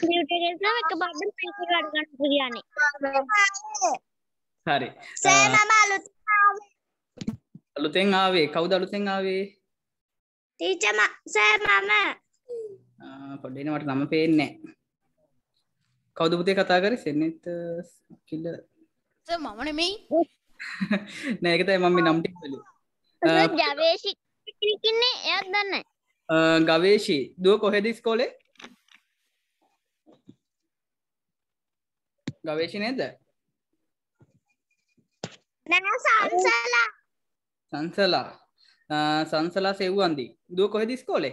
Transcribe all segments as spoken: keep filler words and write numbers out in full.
Computer එකේ එක බඩන් පීසි ගන්න ගන්න කියන්නේ. හරි. සර් මම අලුත් අලුතෙන් ආවේ. කවුද අලුතෙන් ආවේ? ටීචර් ම සර් මම. ආ පොඩ්ඩේ මට නම පේන්නේ නැහැ. කවුද පුතේ කතා කරේ? සෙනෙත් කිල්ල. සර් මම නෙමෙයි. නෑ ඒක තමයි මම මේ නම් ටික බැලුවේ. සර් ගවේෂි ඉන්නේ එයාත් දන්නේ නැහැ. ගවේෂි දුව කොහෙද ඉස්කෝලේ? ගවේෂි නේද? නෑ සංසලා. සංසලා. සංසලා සෙව්වන්දි. දුව කොහෙද ඉස්කෝලේ?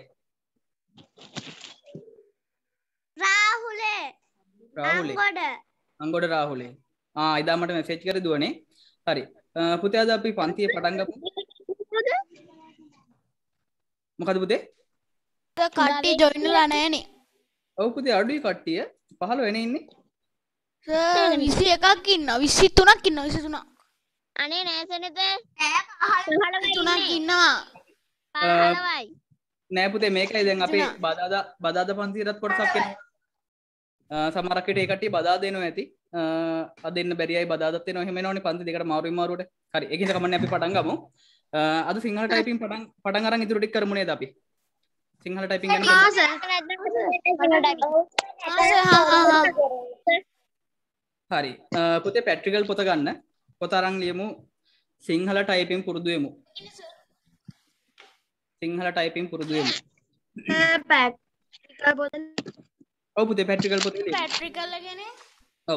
රාහුලේ. රාහුලේ. අංගොඩ. අංගොඩ රාහුලේ. ආ ඉදා මට මෙසේජ් කරේ දුවනේ. හරි. පුතේ අද අපි පන්තියේ පටන් ගමු. මොකද පුතේ? කට්ටිය ජොයින් වෙලා නැහනේ. ඔව් පුතේ අඩුයි කට්ටිය. පහළ වෙන්නේ ඉන්නේ. සර් විසි එකක් ඉන්නවා. විසි තුනක් ඉන්නවා. විසි තුනක්. අනේ නෑ සෙනෙත. පහළ තුනක් ඉන්නවා. පහළවයි. නෑ පුතේ මේකයි දැන් අපේ බදාදා බදාදා පන්තියටත් කොටසක් එනවා. සමහරක් විට ඒ කට්ටිය බදාදා දෙනවා ඇති. අද දෙන්න බැරියයි බදාදත් එනවා එහෙම එනවනේ පන්ති දෙකට මාරුවෙන් මාරුවට. හරි. ඒකින්ද කමන්නේ අපි පටන් ගමු. අද සිංහල ටයිපින් පටන් පටන් අරන් ඉතුරු ටික කරමු නේද අපි? සිංහල ටයිපින් ගැන ආ සර්. හරි. පුතේ පැට්‍රිකල් පොත ගන්න. පොත අරන් ලියමු. සිංහල ටයිපින් පුරුදු වෙමු. සිංහල ටයිපින් පුරුදු වෙමු. පැට්‍රිකල් පොත. ඔව් පුතේ පැට්‍රිකල් පොත ලියමු. පැට්‍රිකල් එකනේ. ඔව්.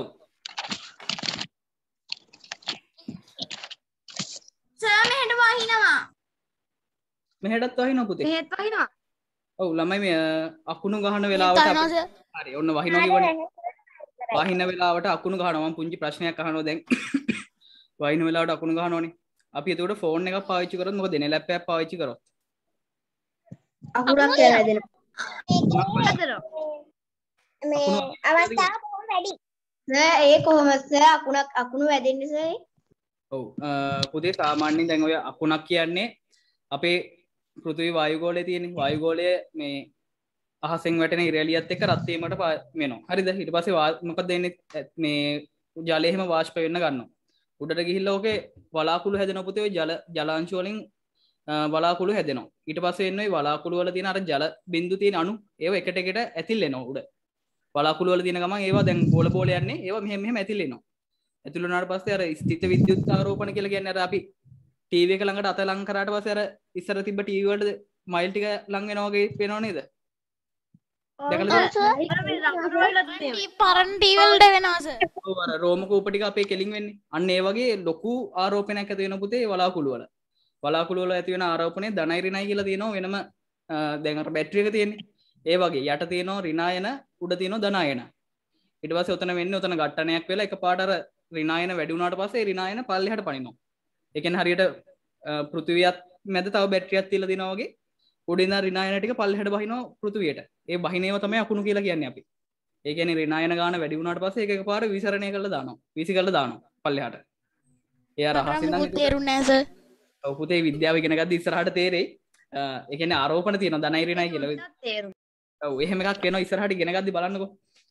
සර් මෙහෙට වහිනවා. මෙහෙටත් වහිනවා පුතේ. මෙහෙත් වහිනවා. ඔව් ළමයි මේ අකුණු ගහන වෙලාවට හරි ඔන්න වහිනවා කිව්වනේ. වහින වෙලාවට අකුණු ගහනවා. මම පුංචි ප්‍රශ්නයක් අහනවා දැන්. වහින වෙලාවට අකුණු ගහනෝනේ. අපි එතකොට ෆෝන් එකක් පාවිච්චි කරොත් මොකද වෙන්නේ? ලැප් එකක් පාවිච්චි කරොත්. අකුණක් කියලා හැදෙනවා. මේ අවස්ථාව කොහොම වැඩි? නෑ ඒ කොහොමද සර් අකුණක් අකුණු වැදෙන්නේ සර්? ඔව් පුතේ සාමාන්‍යයෙන් දැන් ඔය අකුණක් කියන්නේ අපේ පෘථිවි වායුගෝලයේ තියෙන වායුගෝලයේ මේ අහසෙන් වැටෙන ඉරැලියත් එක්ක රත් වීමට වෙනවා. හරිද? ඊට පස්සේ මොකද වෙන්නේ? මේ ජලය එහෙම වාෂ්ප වෙන්න ගන්නවා. උඩට ගිහිල්ලා ඕකේ වලාකුළු හැදෙනවා පුතේ. ඔය ජල ජලාංශ වලින් වලාකුළු හැදෙනවා. ඊට පස්සේ එන්නේ ওই වලාකුළු වල තියෙන අර ජල බිඳු තියෙන අණු ඒව එකට එකට ඇතිල් වෙනවා උඩ. වලාකුළු වල තියෙන ගමන් ඒවා දැන් බෝල බෝල යන්නේ ඒවා මෙහෙම මෙහෙම ඇතිල් වෙනවා. ඇතිල් වුණාට පස්සේ අර ස්ථිත විද්‍යුත් ආරෝපණ කියලා කියන්නේ අර අපි ටීවී එක ළඟට අත ලං කරාට පස්සේ අර ඉස්සර තිබ්බ ටීවී වලට මයිල් ටික ලං වෙනවා වගේ පේනව නේද? දැකලා පරණ ටීවී වලට වෙනවා සර්. ඔව් අර රෝම කූප ටික අපේ කෙලින් වෙන්නේ. අන්න ඒ වගේ ලොකු ආරෝපණයක් ඇති වෙන පුතේ වලාකුළු වල. වලාකුළු වල ඇති වෙන ආරෝපණය ධනයි ඍණයි කියලා තියෙනවා වෙනම දැන් අර බැටරි එක තියෙන්නේ. ඒ වගේ යට තියෙනවා ඍණායන උඩ තියෙනවා ධනායන. ඊට පස්සේ උතන වෙන්නේ උතන ඝට්ටනයක් වෙලා එකපාරට අර ඍණායන වැඩි වුණාට පස්සේ ඍණායන පල්ලෙහාට පනිනවා. ඒ කියන්නේ හරියට පෘථිවියත් මැද තව බැටරියක් තියලා දිනවා වගේ උඩින් ඉඳන් ඍණායන ටික පල්ලෙහාට බහිනවා පෘථිවියට. ඒ බහිනේව තමයි අකුණු කියලා කියන්නේ අපි. ඒ කියන්නේ ඍණායන ගාන වැඩි වුණාට පස්සේ ඒක එකපාර විසරණය කරලා දානවා. වීසි කරලා දානවා පල්ලෙහාට. ඒ අර අහසින් නම් තේරුන්නේ නැහැ සර්. ඔව් පුතේ විද්‍යාව ඉගෙන ගද්දි ඉස්සරහට තේරෙයි. ඒ කියන්නේ ආරෝපණ තියෙනවා ධනයි ඍණයි කියලා. තේරුම්. ඔව් එහෙම එකක් වෙනවා ඉස්සරහට ඉගෙන ගද්දි බලන්නකෝ.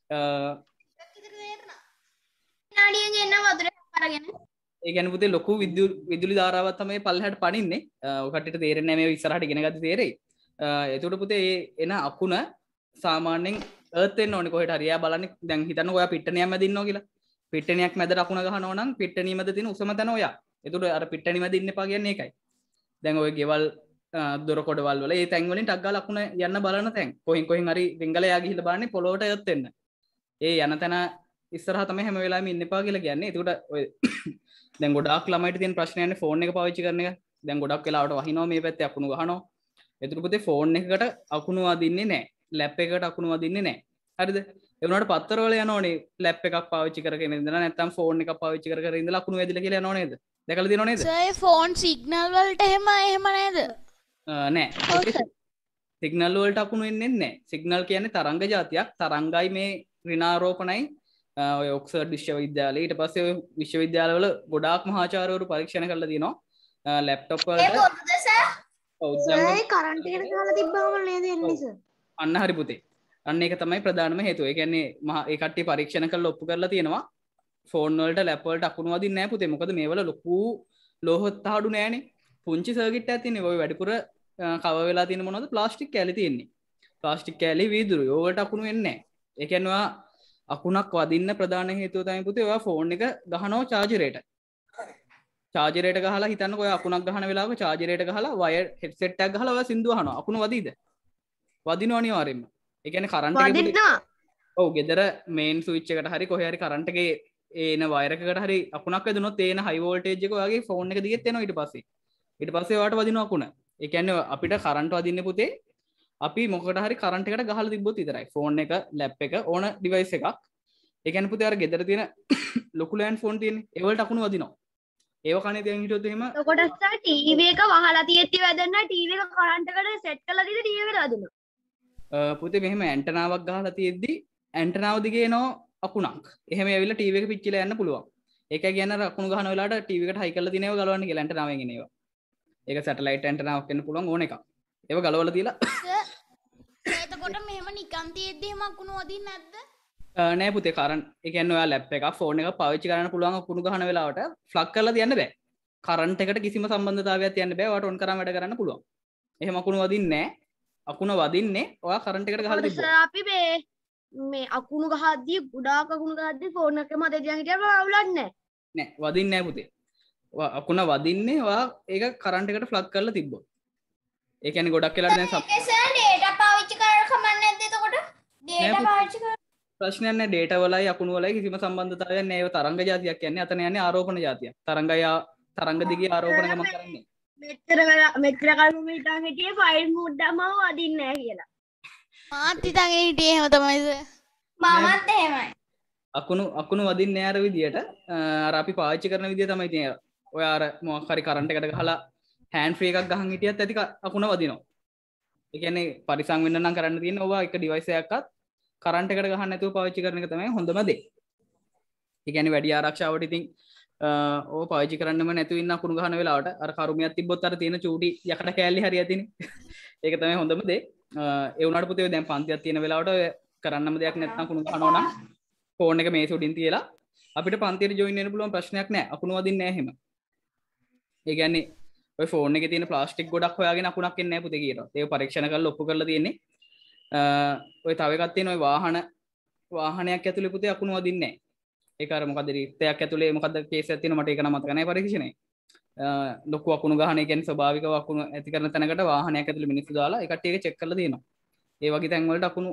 නාඩියෙන් එන්න වතුර අරගෙන. ඒ කියන්නේ පුතේ ලොකු විදුලි විදුලි ධාරාවක් තමයි පල්ලෙහාට පනින්නේ. ඔය කට්ටියට තේරෙන්නේ නැහැ මේ ඉස්සරහට ඉගෙන ගද්දි තේරෙයි. එතකොට පුතේ මේ එන අකුණ සාමාන්‍යයෙන් අර්ත් වෙන්න ඕනේ කොහෙට හරි. එයා බලන්නේ දැන් හිතන්න ඔයා පිට්ටනියක් මැද ඉන්නවා කියලා. පිට්ටනියක් මැදට අකුණ ගහනවා නම් පිට්ටනිය මැද තියෙන උසම තැන ඔයා. එතකොට අර පිට්ටනිය මැද ඉන්න එපා කියන්නේ ඒකයි. දැන් ඔය ගෙවල් දොර කොටවල් වල ඒ තැන් වලින් ටක් ගාලා අකුණ යන්න බලන තැන්. කොහෙන් කොහෙන් හරි රිංගලා යා ගිහිල්ලා බලන්නේ පොළොවට අර්ත් වෙන්න. ඒ යන තැන ඉස්සරහා තමයි හැම වෙලාවෙම ඉන්න එපා කියලා කියන්නේ. එතකොට ඔය දැන් ගොඩාක් ළමයිට තියෙන ප්‍රශ්නයන්නේ ෆෝන් එක පාවිච්චි කරන එක. දැන් ගොඩක් වෙලාවට වහිනවා මේ පැත්තේ අකුණු ගහනවා. එතකොට පුතේ ෆෝන් එකකට අකුණු වදින්නේ නැහැ. ලැප් එකකට අකුණු වදින්නේ නැහැ. හරිද? ඒ වුණාට පත්තර වල යනෝනේ ලැප් එකක් පාවිච්චි කරගෙන ඉඳලා නැත්නම් ෆෝන් එකක් පාවිච්චි කර කර ඉඳලා අකුණු වැදිලා කියලා යනෝ නේද? දැකලා තියෙනව නේද? සර් ෆෝන් සිග්නල් වලට එහෙම එහෙම නේද? නෑ. සිග්නල් වලට අකුණු එන්නේ නැහැ. සිග්නල් කියන්නේ තරංග જાතියක්. තරංගයි මේ ඍණාරෝපණයි ඔය ඔක්ස්ෆර්ඩ් විශ්වවිද්‍යාලයේ ඊට පස්සේ ඔය විශ්වවිද්‍යාලවල ගොඩාක් මහාචාර්යවරු පරීක්ෂණ කරලා තිනවා. ලැප්ටොප් වලට ඒ පොතද සර්? ඔව් සර් කරන්ට් එකට දාලා තිබ්බම නේද එන්නේ සර්? අන්න හරි පුතේ. අන්න ඒක තමයි ප්‍රධානම හේතුව. ඒ කියන්නේ මහා ඒ කට්ටිය පරීක්ෂණ කරලා ඔප්පු කරලා තියෙනවා ෆෝන් වලට ලැප් වලට අකුණු වදින්නේ නැහැ පුතේ. මොකද මේවල ලොකු ලෝහ තහඩු නැහැනේ. පුංචි සර්කිට් එකක් තියෙන්නේ. ඔය වැඩිපුර කව වෙලා තියෙන මොනවද? ප්ලාස්ටික් කෑලි තියෙන්නේ. ප්ලාස්ටික් කෑලි වීදුරු. ඕවට අකුණු වෙන්නේ නැහැ. ඒ කියන්නේ ඔයා අකුණක් වදින්න ප්‍රධාන හේතුව තමයි පුතේ ඔයා ෆෝන් එක ගහනවා චාර්ජරයට. චාර්ජරයට ගහලා හිතන්නකෝ ඔයා අකුණක් ගහන වෙලාවක චාර්ජරයට ගහලා වයර් හෙඩ්සෙට් එකක් ගහලා ඔයා සින්දුව අහනවා. අකුණු වදීද? වදිනවා අනිවාර්යෙන්ම. ඒ කියන්නේ කරන්ට් එකේ වදිනවා. ඔව් ගෙදර මේන් ස්විච් එකට හරි කොහේ හරි කරන්ට් එකේ ඒන වයර් එකකට හරි අකුණක් වැදුනොත් ඒන හයි වෝල්ටේජ් එක ඔයාගේ ෆෝන් එක දිගෙත් එනවා ඊට පස්සේ. ඊට පස්සේ ඔයාට වදිනවා අකුණ. ඒ කියන්නේ අපිට කරන්ට් වදින්නේ පුතේ අපි මොකට හරි කරන්ට් එකට ගහලා තිබ්බොත් විතරයි. ෆෝන් එක, ලැප් එක ඕන ඩිවයිස් එකක්. ඒ කියන්නේ පුතේ අර ගෙදර තියෙන ලොකු ලෑන්ඩ් ෆෝන් තියෙන්නේ. ඒ වලට අකුණු වදිනවා. ඒව කනේ තියන් හිටියොත් එහෙම ඔකට සර් ටීවී එක වහලා තියෙද්දි වැදෙන්න ටීවී එක කරන්ට් එකට සෙට් කරලා තියෙද්දි ටීවී එකට වැදුණා. පුතේ මෙහෙම ඇන්ටනාවක් ගහලා තියෙද්දි ඇන්ටනාව දිගේ එනවා අකුණක්. එහෙම ඇවිල්ලා ටීවී එක පිච්චිලා යන්න පුළුවන්. ඒකයි කියන්නේ අර අකුණු ගහන වෙලාවට ටීවී එකට හයි කරලා තියෙන ඒවා ගලවන්න කියලා ඇන්ටනාවෙන් එන ඒවා. ඒක සැටලයිට් ඇන්ටනාවක් වෙන්න පුළුවන් ඕන එකක්. ඒව ගලවලා තියලා එතකොට මෙහෙම නිකන් තියෙද්දි එහෙම අකුණු වදින්නේ නැද්ද? නෑ පුතේ කරන්ට් ඒ කියන්නේ ඔයා ලැප් එකක් ෆෝන් එකක් පාවිච්චි කරන්න පුළුවන් අකුණු ගහන වෙලාවට ෆ්ලග් කරලා තියන්න බෑ. කරන්ට් එකට කිසිම සම්බන්ධතාවයක් තියන්න බෑ. ඔයාට ඔන් කරාම වැඩ කරන්න පුළුවන්. එහෙම අකුණු වදින්නේ නෑ. අකුණ වදින්නේ ඔයා කරන්ට් එකට ගහලා තිබ්බොත්. සර් අපි මේ මේ අකුණු ගහද්දී ගොඩාක් අකුණු ගහද්දී ෆෝන් එකේ මත දිහා හිටියම අවුලක් නැහැ. නෑ වදින්නේ නෑ පුතේ. ඔයා අකුණ වදින්නේ ඔයා ඒක කරන්ට් එකට ෆ්ලග් කරලා තිබ්බොත්. ඒ කියන්නේ ගොඩක් වෙලාට දැන් ඒක සර් data පාවිච්චි කරලා කමක් නැද්ද එතකොට? data පාවිච්චි කරලා ප්‍රශ්නයක් නෑ. data වලයි අකුණු වලයි කිසිම සම්බන්ධතාවයක් නෑ. ඒව තරංග જાතියක් කියන්නේ. අතන යන්නේ ආරෝපණ જાතියක්. තරංගය තරංග දිගේ ආරෝපණ ගමන් කරන්නේ. මෙච්චර මෙච්චර කල් මම හිතන් හිටියේ ෆයිල් මූඩ් දාමම වදින්නේ නැහැ කියලා. මාත් හිතන් හිටියේ එහෙම තමයි සර්. මමත් එහෙමයි. අකුණු අකුණු වදින්නේ නෑ අර විදියට. අර අපි පාවිච්චි කරන විදිය තමයි තියෙන්නේ. ඔය අර මොකක් හරි කරන්ට් එකකට ගහලා හෑන්ඩ් ෆ්‍රී එකක් ගහන් හිටියත් ඇති අකුණ වදිනවා. ඒ කියන්නේ පරිසම් වෙන්න නම් කරන්න තියෙන්නේ ඔවා එක ඩිවයිස් එකක්වත් කරන්ට් එකට ගහන්න නැතුව පාවිච්චි කරන එක තමයි හොඳම දේ. ඒ කියන්නේ වැඩි ආරක්ෂාවට ඉතින් ඕ පාවිච්චි කරන්නම නැතුව ඉන්න අකුණු ගහන වෙලාවට අර කරුමියක් තිබ්බොත් අර තියෙන චූටි යකඩ කෑල්ලි හරි ඇතිනේ. ඒක තමයි හොඳම දේ. ඒ වුණාට පුතේ දැන් පන්තියක් තියෙන වෙලාවට ඔය කරන්නම දෙයක් නැත්නම් අකුණු ගහනවා නම් ෆෝන් එක මේස උඩින් තියලා අපිට පන්තියට ජොයින් වෙන්න පුළුවන් ප්‍රශ්නයක් නැහැ. අකුණු වදින්නේ නැහැ එහෙම. ඒ කියන්නේ ඔය ෆෝන් එකේ තියෙන ප්ලාස්ටික් ගොඩක් හොයාගෙන අකුණක් එන්නේ නැහැ පුතේ කියනවා. ඒක පරීක්ෂණ කරලා ඔප්පු කරලා තියෙන්නේ. ඔය තව එකක් තියෙන ඔය වාහන වාහනයක් ඇතුලේ පුතේ අකුණු වදින්නේ නැහැ. ඒක අර මොකද රික්තයක් ඇතුලේ මොකද කේස් එකක් තියෙනවා මට ඒක නම් මතක නැහැ පරීක්ෂණේ. ලොකු අකුණු ගහන ඒ කියන්නේ ස්වභාවිකව අකුණු ඇති කරන තැනකට වාහනයක් ඇතුලේ මිනිස්සු දාලා ඒ කට්ටිය ඒක චෙක් කරලා තියෙනවා. ඒ වගේ තැන් වලට අකුණු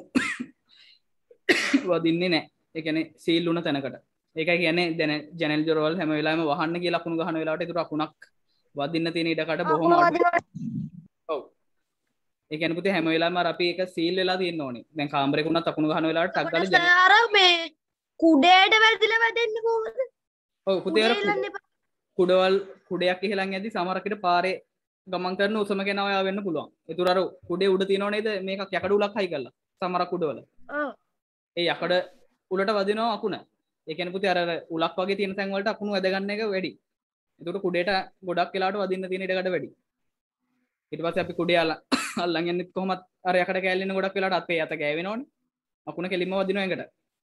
වදින්නේ නැහැ. ඒ කියන්නේ සීල් වුණ තැනකට. ඒකයි කියන්නේ දැන් ජනල් දොරවල් හැම වෙලාවෙම වහන්න කියලා අකුණු ගහන වෙලාවට ඒතර අකුණක් වදින්න තියෙන ඉඩකට බොහොම අඩුයි. ඔව්. ඒ කියන්නේ පුතේ හැම වෙලාවෙම අර අපි ඒක සීල් වෙලා තියෙන්න ඕනේ. දැන් කාමරේක උනත් අකුණු ගහන වෙලාවට ටක් ගාලා ජනල් අර මේ කුඩේට වැදිලා වැදෙන්නේ කොහොමද? ඔව් පුතේ අර කුඩවල් කුඩයක් ඉහළන් යද්දි සමහරකට පාරේ ගමන් කරන උසම කෙනා ඔයා වෙන්න පුළුවන්. ඒතර අර කුඩේ උඩ තියෙනව නේද මේකක් යකඩ උලක් හයි කරලා. සමහර කුඩවල. ඔව්. ඒ යකඩ උලට වදිනවා අකුණ. ඒ කියන්නේ පුතේ අර උලක් වගේ තියෙන තැන් වලට අකුණු වැද ගන්න එක වැඩි. ඒකට කුඩේට ගොඩක් වෙලාවට වදින්න තියෙන ඉඩකඩ වැඩි. ඊට පස්සේ අපි කුඩේ අල්ලන් යන්නේ කොහොමත් අර යකඩ කෑල්ලෙන ගොඩක් වෙලාවට අපේ අත ගෑවෙනවනේ. අකුණ කෙලින්ම වදිනවා එකට.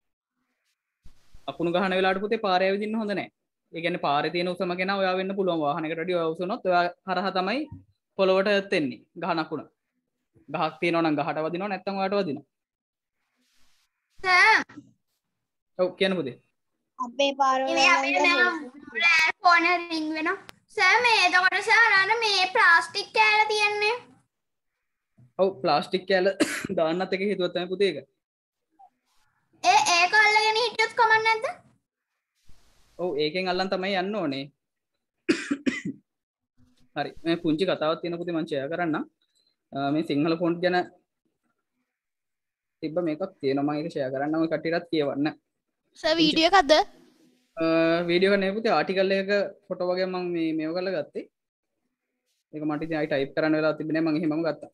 අකුණු ගහන වෙලාවට පුතේ පාරේ ඇවිදින්න හොඳ නැහැ. ඒ කියන්නේ පාරේ තියෙන උසම කෙනා ඔයා වෙන්න පුළුවන්. වාහනයකට වැඩි ඔයා උසනොත් ඔයා හරහා තමයි පොළොවට එන්නේ ගහන අකුණ. ගහක් තියෙනවා නම් ගහට වදිනවා නැත්නම් ඔයාට වදිනවා. සර් ඔව් කියන්න පුතේ. අපේ පාරවල් මේ අපේ නෑ ෆෝන් එක රින් වෙනවා. සර් මේ එතකොට සර් අර මේ ප්ලාස්ටික් කෑල්ල තියන්නේ. ඔව් ප්ලාස්ටික් කෑල්ල දාන්නත් එක හේතුවක් තමයි පුතේ ඒක. ඒ ඒක අල්ලගෙන හිටියොත් කමක් නැද්ද? ඔව් ඒකෙන් අල්ලන් තමයි යන්න ඕනේ. හරි මේ පුංචි කතාවක් තියෙන පුතේ මම ෂෙයා කරන්නම්. මේ සිංහල ෆොන්ට් ගැන තිබ්බ මේකක් තියෙනවා මම ඒක ෂෙයා කරන්නම් ඔය කට්ටියටත් කියවන්න. සර් වීඩියෝ එකක්ද? වීඩියෝ එක නෙවෙයි පුතේ ආටිකල් එකක ෆොටෝ වගේ මම මේ මේව කරලා ගත්තේ. ඒක මට ඉතින් ආයි ටයිප් කරන්න වෙලාවක් තිබුණේ නැහැ මම එහෙමම ගත්තා.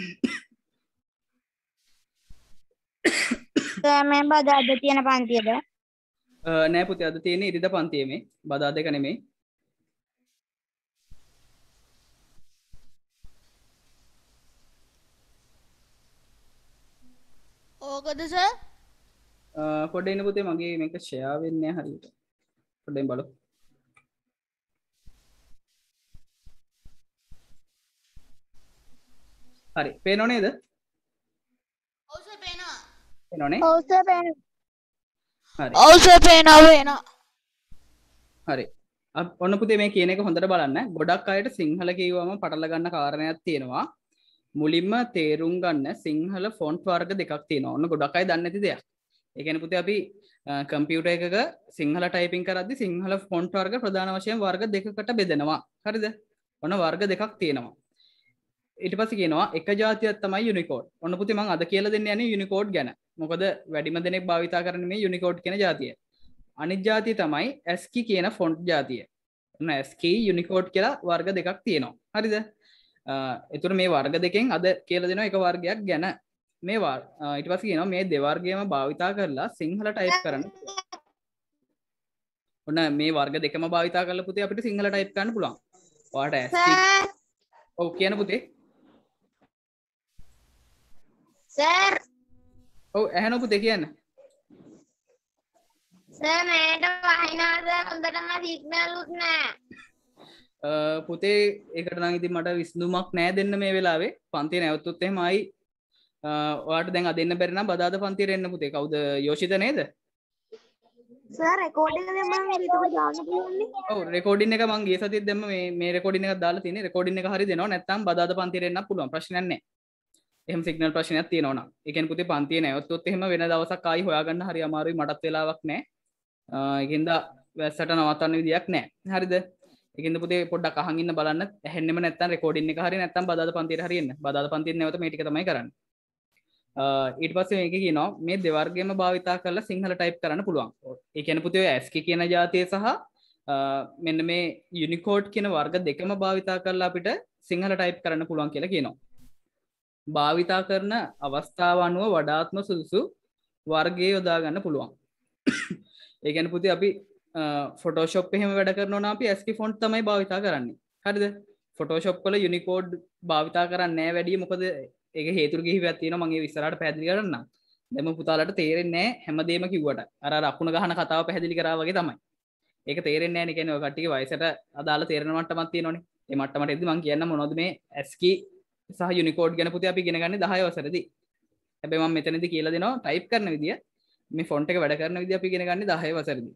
මේ බදාද තියෙන පන්තියද? නෑ පුතේ අද තියෙන්නේ ඉරිදා පන්තියේ මේ බදා දෙක නෙමෙයි. කෝකද සර්? පොඩ්ඩක් ඉන්න පුතේ මගේ මේක ෂෙයා වෙන්නේ නැහැ හරියට. පොඩ්ඩක් බලමු. හරි පේනව නේද? ඔව් සර් පේනවා. පේනවනේ? ඔව් සර් පේනවා. හරි. ඔව් සර් පේනවා පේනවා. හරි. ඔන්න පුතේ මේ කියන එක හොඳට බලන්න. ගොඩක් අයට සිංහල කියවම පටල ගන්න කාරණයක් තියෙනවා. මුලින්ම තේරුම් ගන්න සිංහල ෆොන්ට් වර්ග දෙකක් තියෙනවා. ඔන්න ගොඩක් අය දන්නේ නැති දෙයක්. ඒ කියන්නේ පුතේ අපි කම්පියුටර් එකක සිංහල ටයිපින් කරද්දි සිංහල ෆොන්ට් වර්ග ප්‍රධාන වශයෙන් වර්ග දෙකකට බෙදෙනවා. හරිද? ඔන්න වර්ග දෙකක් තියෙනවා. ඊට පස්සේ කියනවා එක જાතියක් තමයි යුනිකෝඩ්. ඔන්න පුතේ මම අද කියලා දෙන්න යන්නේ යුනිකෝඩ් ගැන. මොකද වැඩිම දෙනෙක් භාවිතා කරන්නේ මේ යුනිකෝඩ් කියන જાතිය. අනිත් જાතිය තමයි ASCII කියන ෆොන්ට් જાතිය. ඔන්න ASCII යුනිකෝඩ් කියලා වර්ග දෙකක් තියෙනවා. හරිද? එතකොට මේ වර්ග දෙකෙන් අද කියලා දෙනවා එක වර්ගයක් ගැන. මේ ඊට පස්සේ කියනවා මේ දෙවර්ගයම භාවිතා කරලා සිංහල ටයිප් කරන්න. ඔන්න මේ වර්ග දෙකම භාවිතා කරලා පුතේ අපිට සිංහල ටයිප් කරන්න පුළුවන්. ඔයාලට ASCII ඔව් කියන පුතේ. සර් ඔව් ඇහෙනව පුතේ කියන්න. සර් මට වහිනාද හොඳටම සිග්නල් උත් නැහැ. පුතේ ඒකට නම් ඉතින් මට විසඳුමක් නෑ දෙන්න මේ වෙලාවේ. පන්තිය නැවතුත් එහෙම ආයි ඔයාලට දැන් අද එන්න බැරි නම් බදාද පන්තියට එන්න පුතේ. කවුද යෝෂිත නේද? සර් රෙකෝඩින් එක දැම්මම ඊට දාන්න පුළුවන්නේ. ඔව් රෙකෝඩින් එක මම ගිය සතියේ දැම්ම මේ මේ රෙකෝඩින් එකක් දාලා තියෙන්නේ. රෙකෝඩින් එක හරි දෙනවා නැත්නම් බදාද පන්තියට එන්නත් පුළුවන්. ප්‍රශ්නයක් නෑ. එහෙම සිග්නල් ප්‍රශ්නයක් තියෙනවා නම්. ඒ කියන්නේ පුතේ පන්තිය නැවතුත් එහෙම වෙන දවසක් ආයි හොයාගන්න හරි අමාරුයි. මටත් වෙලාවක් නෑ. ඒකින්ද වැස්සට නවත්තන්න විදියක් නෑ. හරිද? ඒකින්ද පුතේ පොඩ්ඩක් අහන් ඉන්න බලන්න. ඇහෙන්නෙම නැත්නම් රෙකෝඩින් එක හරි නැත්නම් බදාද පන්තියට හරි එන්න. බදාද පන්තියට නැවත මේ ටික තමයි කරන්නේ. ඊට පස්සේ මේකේ කියනවා මේ දෙවර්ගයම භාවිතා කරලා සිංහල ටයිප් කරන්න පුළුවන්. ඒ කියන්නේ පුතේ ඔය ASCII කියන જાතිය සහ මෙන්න මේ යුනිකෝඩ් කියන වර්ග දෙකම භාවිතා කරලා අපිට සිංහල ටයිප් කරන්න පුළුවන් කියලා කියනවා. භාවිතා කරන අවස්ථාව අනුව වඩාත්ම සුදුසු වර්ගය යොදා ගන්න පුළුවන්. ඒ කියන්නේ පුතේ අපි ෆොටෝෂොප් එහෙම වැඩ කරනවා නම් අපි ASCII ෆොන්ට් තමයි භාවිතා කරන්නේ. හරිද? ෆොටෝෂොප් වල යුනිකෝඩ් භාවිතා කරන්නේ නැහැ වැඩි. මොකද ඒක හේතු කිහිපයක් තියෙනවා. මම ඒ විස්තරාට පැහැදිලි කරන්නම්. දැන් පුතාලට තේරෙන්නේ නැහැ හැමදේම කිව්වට. අර අර අකුණ ගහන කතාව පැහැදිලි කරා වගේ තමයි. ඒක තේරෙන්නේ නැහැ නේ. කියන්නේ ඔය කට්ටියගේ වයසට අදාළ තේරෙන මට්ටමක් තියෙනවනේ. ඒ මට්ටමට එද්දි මම කියන්න මොනවද මේ ASCII සහ යුනිකෝඩ් ගැන පුතේ අපි ඉගෙන ගන්නේ දහය වසරේදී. හැබැයි මම මෙතනදී කියලා දෙනවා ටයිප් කරන විදිය මේ ෆොන්ට් එක වැඩ කරන විදිය අපි ඉගෙන ගන්නේ දහය වසරේදී.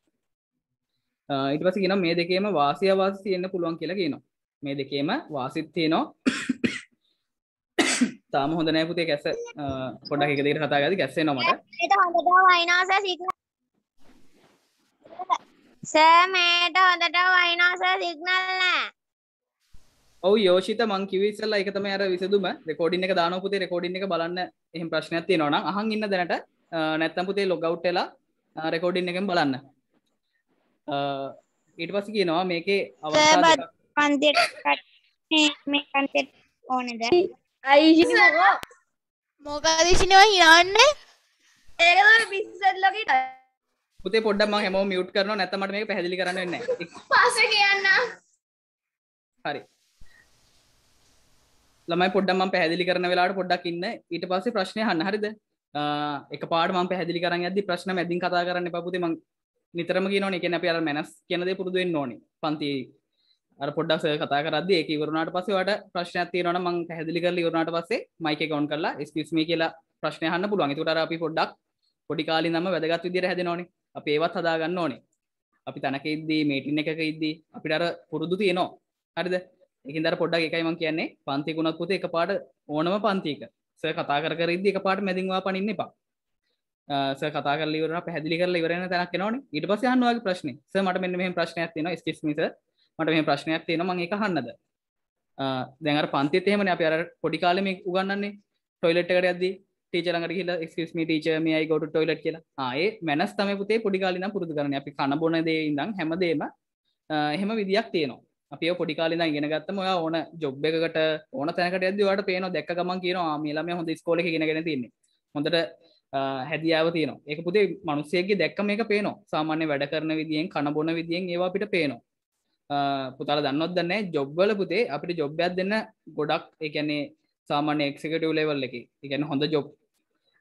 ඊට පස්සේ කියනවා මේ දෙකේම වාසිය අවාසි තියෙන්න පුළුවන් කියලා කියනවා. මේ දෙකේම වාසිත් තියෙනවා. තාම හොඳ නැහැ පුතේ කැස්ස පොඩ්ඩක් එක දෙකට කතා කරද්දි කැස්ස එනවා මට. මේට හොඳට වහිනවා සර් සිග්නල්. සර් මේට හොඳට වහිනවා සර් සිග්නල් නැහැ. ඔව් යෝෂිත මං කිව්වේ ඉස්සෙල්ලා ඒක තමයි අර විසඳුම. රෙකෝඩින් එක දානවා පුතේ රෙකෝඩින් එක බලන්න එහෙම ප්‍රශ්නයක් තියෙනවා නම් අහන් ඉන්න දැනට නැත්තම් පුතේ ලොග් අවුට් වෙලා රෙකෝඩින් එකෙන් බලන්න. ඊට පස්සේ කියනවා මේකේ අවස්ථා දෙකක් පන්තියට මේ පන්තියට ඕනේද? අයිෂි මොකද ඉෂිනවා හිනාන්නේ? ඒක තමයි බිස්නස් ලොකේට. පුතේ පොඩ්ඩක් මම හැමෝම මියුට් කරනවා නැත්නම් මට මේක පැහැදිලි කරන්න වෙන්නේ නැහැ. පස්සේ කියන්න. හරි. ළමයි පොඩ්ඩක් මම පැහැදිලි කරන වෙලාවට පොඩ්ඩක් ඉන්න. ඊට පස්සේ ප්‍රශ්නේ අහන්න. හරිද? එකපාරට මම පැහැදිලි කරන් යද්දි ප්‍රශ්න මැදින් කතා කරන්න එපා පුතේ. මම නිතරම කියනෝනේ. ඒ කියන්නේ අපි අර මැනස් කියන දේ පුරුදු වෙන්න ඕනේ. පන්තියේ අර පොඩ්ඩක් සර් කතා කරද්දි ඒක ඉවරුණාට පස්සේ ඔයාලට ප්‍රශ්නයක් තියෙනවා නම් මම පැහැදිලි කරලා ඉවරුණාට පස්සේ මයික් එක ඔන් කරලා excuse me කියලා ප්‍රශ්නේ අහන්න පුළුවන්. ඒකට අර අපි පොඩ්ඩක් පොඩි කාලේ ඉඳන්ම වැදගත් විදියට හැදෙනෝනේ. අපි ඒවත් හදා ගන්න ඕනේ. අපි තනක ඉද්දී මීටින් එකක ඉද්දී අපිට අර පුරුදු තියෙනවා. හරිද? ඒකින්ද අර පොඩ්ඩක් එකයි මම කියන්නේ පන්ති ගුණත් පුතේ එකපාරට ඕනම පන්තියක සර් කතා කර කර ඉද්දී එකපාරට මැදින් වාපනින්න එපා. සර් කතා කරලා ඉවරනවා පැහැදිලි කරලා ඉවර වෙන තැනක් එනවනේ. ඊට පස්සේ අහන්න ඔයාගේ ප්‍රශ්නේ. සර් මට මෙන්න මෙහෙම ප්‍රශ්නයක් තියෙනවා. excuse me sir. මට මෙහෙම ප්‍රශ්නයක් තියෙනවා මම ඒක අහන්නද? දැන් අර පන්තිත් එහෙමනේ අපි අර පොඩි කාලේ මේ උගන්වන්නේ টয়ලට් එකට යද්දී ටීචර් ළඟට ගිහිල්ලා excuse me teacher may I go to toilet කියලා. ආ ඒ මැනස් තමයි පුතේ පොඩි කාලේ ඉඳන් පුරුදු කරන්නේ. අපි කන බොන දේ ඉඳන් හැමදේම එහෙම විදියක් තියෙනවා. අපි ඒක පොඩි කාලේ ඉඳන් ඉගෙන ගත්තම ඔයා ඕන ජොබ් එකකට ඕන තැනකට යද්දී ඔයාලට පේනවා දැක්ක ගමන් කියනවා ආ මේ ළමයා හොඳ ඉස්කෝලේ එකක ඉගෙනගෙන තින්නේ. හොඳට හැදියාව තියෙනවා. ඒක පුතේ මිනිස්සෙක්ගේ දැක්ක මේක පේනවා. සාමාන්‍ය වැඩ කරන විදියෙන් කන බොන විදියෙන් ඒවා අපිට පේනවා. පුතාලා දන්නවද දන්නේ නැහැ ජොබ් වල පුතේ අපිට ජොබ් එකක් දෙන්න ගොඩක් ඒ කියන්නේ සාමාන්‍ය එක්සිකියුටිව් ලෙවල් එකේ ඒ කියන්නේ හොඳ ජොබ්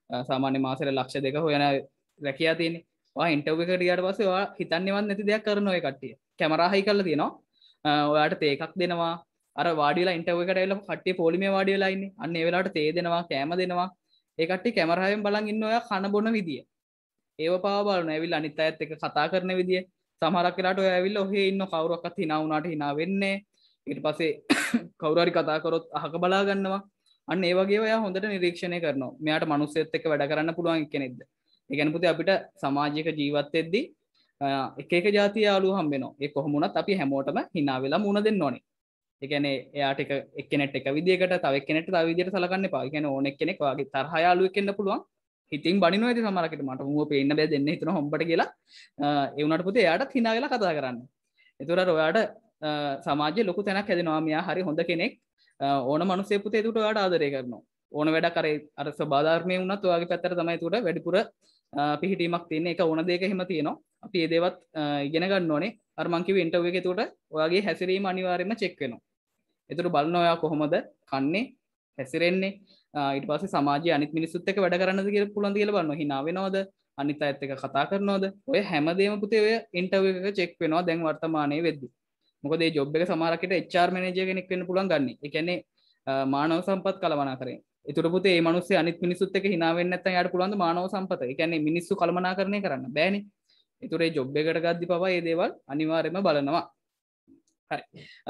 සාමාන්‍ය මාසෙට ලක්ෂ දෙක හොයන රැකියා තියෙන්නේ. ඔයා ඉන්ටර්විව් එකට ගියාට පස්සේ ඔයා හිතන්නේවත් නැති දෙයක් කරන ඔය කට්ටිය. කැමරා හයි කරලා තියෙනවා. ඔයාට තේ එකක් දෙනවා. අර වාඩි වෙලා ඉන්ටර්විව් එකට ඇවිල්ලා කට්ටිය පොලිමේ වාඩි වෙලා ඉන්නේ. අන්න ඒ වෙලාවට තේ දෙනවා, කෑම දෙනවා. ඒ කට්ටිය කැමරාවෙන් බලන් ඉන්න ඔයා කන බොන විදිය. ඒව පාව බලනවා. ඇවිල්ලා අනිත් අයත් එක්ක කතා කරන විදිය. සමහරක් වෙලාවට ඔයා ඇවිල්ලා ඔහේ ඉන්න කවුරක්වත් hina වුණාට hina වෙන්නේ. ඊට පස්සේ කවුරු හරි කතා කරොත් අහක බලා ගන්නවා. අන්න ඒ වගේ ඔයා හොඳට නිරීක්ෂණය කරනවා. මෙයාට මිනිස්සුත් එක්ක වැඩ කරන්න පුළුවන් කෙනෙක්ද? ඒ කියන්නේ පුතේ අපිට සමාජික ජීවත් වෙද්දී එක එක જાතිය යාළුවෝ හම්බ වෙනවා. ඒ කොහොම වුණත් අපි හැමෝටම hina වෙලා මුණ දෙන්න ඕනේ. ඒ කියන්නේ එයාට එක එක්කෙනෙක්ට එක විදියකට තව එක්කෙනෙක්ට තව විදියට සලකන්න එපා. ඒ කියන්නේ ඕන එක්කෙනෙක් වාගේ තරහ යාළුවෙක් වෙන්න පුළුවන්. හිතින් බනිනවා ඉතින් සමහරකට මට මුව පේන්න බෑ දෙන්න හිතන හොම්බට කියලා. ඒ වුණාට පුතේ එයාටත් hina වෙලා කතා කරන්න. ඒතර අර ඔයාට සමාජයේ ලොකු තැනක් හැදෙනවා. මෙයා හරි හොඳ කෙනෙක්. ඕන මිනිස්සේ පුතේ ඒකට ඔයාට ආදරය කරනවා. ඕන වැඩක් අර අර සබාධර්මයේ වුණත් ඔයාගේ පැත්තට තමයි ඒකට වැඩිපුර පිහිටීමක් තියෙන්නේ. ඒක ඕන දෙයක හිම තියෙනවා. අපි මේ දේවත් ඉගෙන ගන්න ඕනේ. අර මං කිව්වේ ඉන්ටර්විව් එකේ ඒකට ඔයාගේ හැසිරීම අනිවාර්යයෙන්ම චෙක් වෙනවා. ඒතර බලනවා ඔයා කොහොමද කන්නේ හැසිරෙන්නේ ඊට පස්සේ සමාජයේ අනිත් මිනිස්සුත් එක්ක වැඩ කරන්නද කියලා පුළුවන්ද කියලා බලනවා. hina වෙනවද? අනිත් අයත් එක්ක කතා කරනවද? ඔය හැමදේම පුතේ ඔය ඉන්ටර්විව් එක චෙක් වෙනවා දැන් වර්තමානයේ වෙද්දි. මොකද මේ ජොබ් එක සමහරකට H R මැනේජර් කෙනෙක් වෙන්න පුළුවන් ගන්න. ඒ කියන්නේ මානව සම්පත් කළමනාකරණය. ඒතර පුතේ මේ මිනිස්සේ අනිත් මිනිස්සුත් එක්ක hina වෙන්නේ නැත්නම් යාට පුළුවන් ද මානව සම්පත. ඒ කියන්නේ මිනිස්සු කළමනාකරණය කරන්න බෑනේ. ඒතර මේ ජොබ් එකට ගද්දි පවා මේ දේවල් අනිවාර්යයෙන්ම බලනවා. හරි.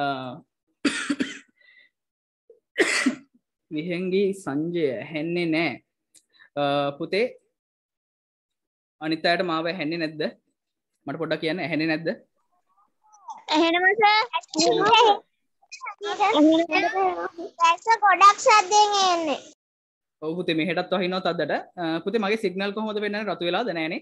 විහෙන්ගි සංජය ඇහෙන්නේ නෑ. පුතේ අනිත් අයට මාව ඇහෙන්නේ නැද්ද? මට පොඩ්ඩක් කියන්න ඇහෙන්නේ නැද්ද? ඇහෙනවා සර්. ඇහෙනවා. ගොඩක් සද්දෙන් එන්නේ. ඔව් පුතේ මෙහෙටත් වහිනවත් අදට. පුතේ මගේ සිග්නල් කොහොමද වෙන්නේ? රතු වෙලාද නෑනේ?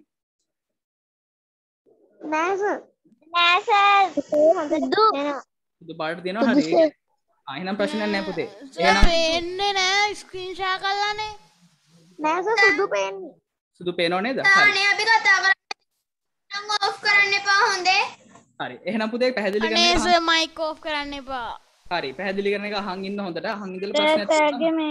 නෑ සර්. නෑ සර්. දුදු. දුදු පාට දෙනවා හරියට. ආ එහෙනම් ප්‍රශ්නයක් නෑ පුතේ. එහෙනම් පේන්නේ නෑ ස්ක්‍රීන් ෂෙයා කරලානේ. නෑ සර් සුදු පේන්නේ. සුදු පේනව නේද? තානේ අපි කතා කරන්නේ නම් ඔෆ් කරන්න එපා හොඳේ. හරි. එහෙනම් පුතේ පැහැදිලි කරන්න. අනේ සර් මයික් ඔෆ් කරන්න එපා. හරි. පැහැදිලි කරන එක අහන් ඉන්න හොඳට. අහන් ඉඳලා ප්‍රශ්නයක් තියෙනවා.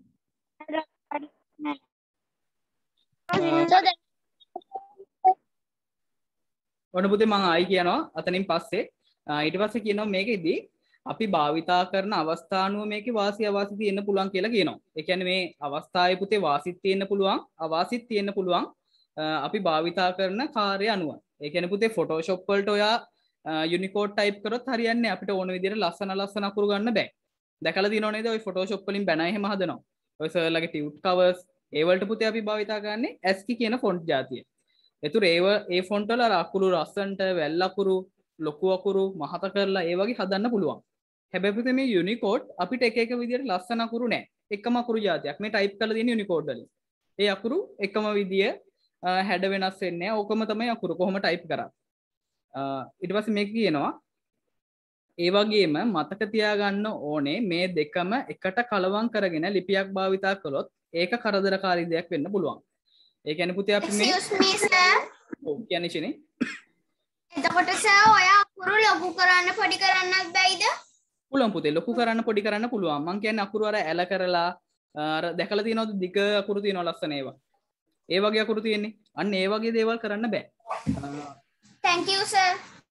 ඔන්න පුතේ මම ආයි කියනවා අතනින් පස්සේ ඊට පස්සේ කියනවා මේකෙදි අපි භාවිතා කරන අවස්ථානුව මේකේ වාසිය අවාසි තියෙන්න පුළුවන් කියලා කියනවා. ඒ කියන්නේ මේ අවස්ථාවේ පුතේ වාසිත් තියෙන්න පුළුවන්, අවාසිත් තියෙන්න පුළුවන් අපි භාවිතා කරන කාර්ය අනුව. ඒ කියන්නේ පුතේ Photoshop වලට ඔයා Unicode type කරොත් හරියන්නේ නැහැ. අපිට ඕන විදිහට ලස්සන ලස්සන අකුරු ගන්න බෑ. දැකලා තියෙනව නේද? ඔය Photoshop වලින් බැනර් එහෙම හදනවා. ඔය සර්ලගේ ටියුට් කවර්ස් ඒ වලට පුතේ අපි භාවිතා කරන්නේ ASCII කියන ෆොන්ට් જાතිය. ඒතර ඒව ඒ ෆොන්ට් වල අර අකුරු රස්සන්ට වැල් අකුරු ලොකු අකුරු මහත කරලා ඒ වගේ හදන්න පුළුවන්. හැබැයි පුතේ මේ Unicode අපිට එක එක විදිහට ලස්සන අකුරු නැහැ. එකම අකුරු જાතියක්. මේ ටයිප් කරලා තියෙන Unicode වලින්. ඒ අකුරු එකම විදිය හැඩ වෙනස් වෙන්නේ නැහැ. ඕකම තමයි අකුරු කොහොම ටයිප් කරා. ඊට පස්සේ මේක කියනවා ඒ වගේම මතක තියාගන්න ඕනේ මේ දෙකම එකට කලවම් කරගෙන ලිපියක් භාවිතා කළොත් ඒක කරදරකාරී දෙයක් වෙන්න පුළුවන්. ඒ කියන්නේ පුතේ අපි මේ excuse me sir. ඔව් කියන්නේ ඉන්නේ. එතකොට සර් ඔය අකුරු ලොකු කරන්න පොඩි කරන්නත් බැයිද? පුළුවන් පුතේ ලොකු කරන්න පොඩි කරන්න පුළුවන්. මං කියන්නේ අකුරු අර ඇල කරලා අර දැකලා තියෙනවද දිග අකුරු තියෙනවා ලස්සන ඒවා. ඒ වගේ අකුරු තියෙන්නේ. අන්න ඒ වගේ දේවල් කරන්න බෑ. thank you sir.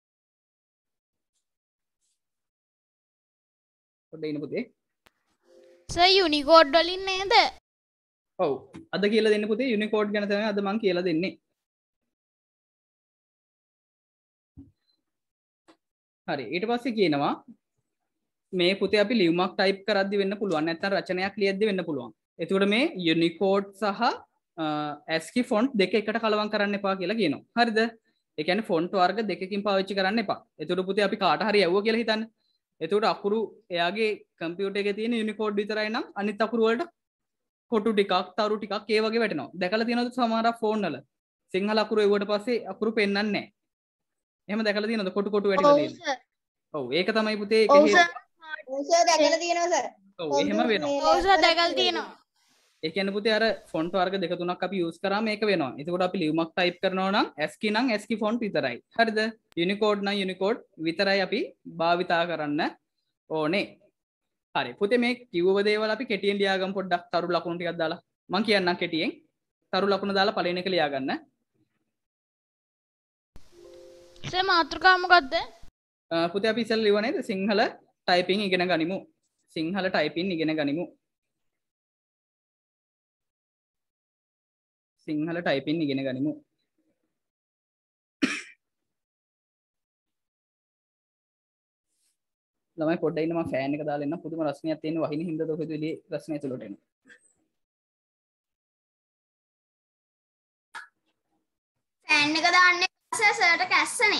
පොඩ්ඩක් ඉන්න පුතේ. සර් Unicode වලින් නේද? ඔව්. අද කියලා දෙන්න පුතේ Unicode ගැන තමයි අද මං කියලා දෙන්නේ. හරි ඊට පස්සේ කියනවා මේ පුතේ අපි ලියුමක් ටයිප් කරද්දි වෙන්න පුළුවන් නැත්නම් රචනයක් ලියද්දි වෙන්න පුළුවන්. එතකොට මේ Unicode සහ ASCII ෆොන්ට් දෙක එකට කලවම් කරන්න එපා කියලා කියනවා. හරිද? ඒ කියන්නේ ෆොන්ට් වර්ග දෙකකින් පාවිච්චි කරන්න එපා. එතකොට පුතේ අපි කාට හරි යවුවා කියලා හිතන්න. එතකොට අකුරු එයාගේ කම්පියුටර් එකේ තියෙන Unicode විතරයි නම් අනිත් අකුරු වලට කොටු ටිකක් තරු ටිකක් ඒ වගේ වැටෙනවා. දැකලා තියෙනවද සමහර ෆෝන් වල සිංහල අකුරු එවුවට පස්සේ අකුරු පෙන්වන්නේ නැහැ. එහෙම දැකලා තියෙනවද කොටු කොටු වැටිලා තියෙන්නේ? ඔව් ඒක තමයි පුතේ ඒක හේතුව. ඔව් සර් දැකලා තියෙනවා සර්. ඔව් එහෙම වෙනවා. ඔව් සර් දැකලා තියෙනවා. ඒ කියන්නේ පුතේ අර ෆොන්ට් වර්ග දෙක තුනක් අපි යූස් කරාම මේක වෙනවා. එතකොට අපි ලියුමක් ටයිප් කරනවා නම් ASCII නම් ASCII ෆොන්ට් විතරයි. හරිද? Unicode නම් Unicode විතරයි අපි භාවිතා කරන්න ඕනේ. හරි. පුතේ මේ කිව්ව දේවල් අපි කෙටියෙන් ලියාගමු පොඩ්ඩක් තරු ලකුණු ටිකක් දාලා. මම කියන්නම් කෙටියෙන්. තරු ලකුණ දාලා පළවෙනි එක ලියා ගන්න. සර් මාතෘකාව මොකද්ද? පුතේ අපි ඉස්සෙල්ලා ලියුවා නේද? සිංහල ටයිපින් ඉගෙන ගනිමු. සිංහල ටයිපින් ඉගෙන ගනිමු. සිංහල ටයිපින් ඉගෙන ගනිමු. ළමයි පොඩ්ඩක් ඉන්න මම ෆෑන් එක දාලා එන්න. පුදුම රස්නියක් තියෙන වහින හින්දා ඔහෙද එළියේ රස්නිය ඇතුළට එනවා. ෆෑන් එක දාන්නේ සර් සර්ට කැස්සනේ.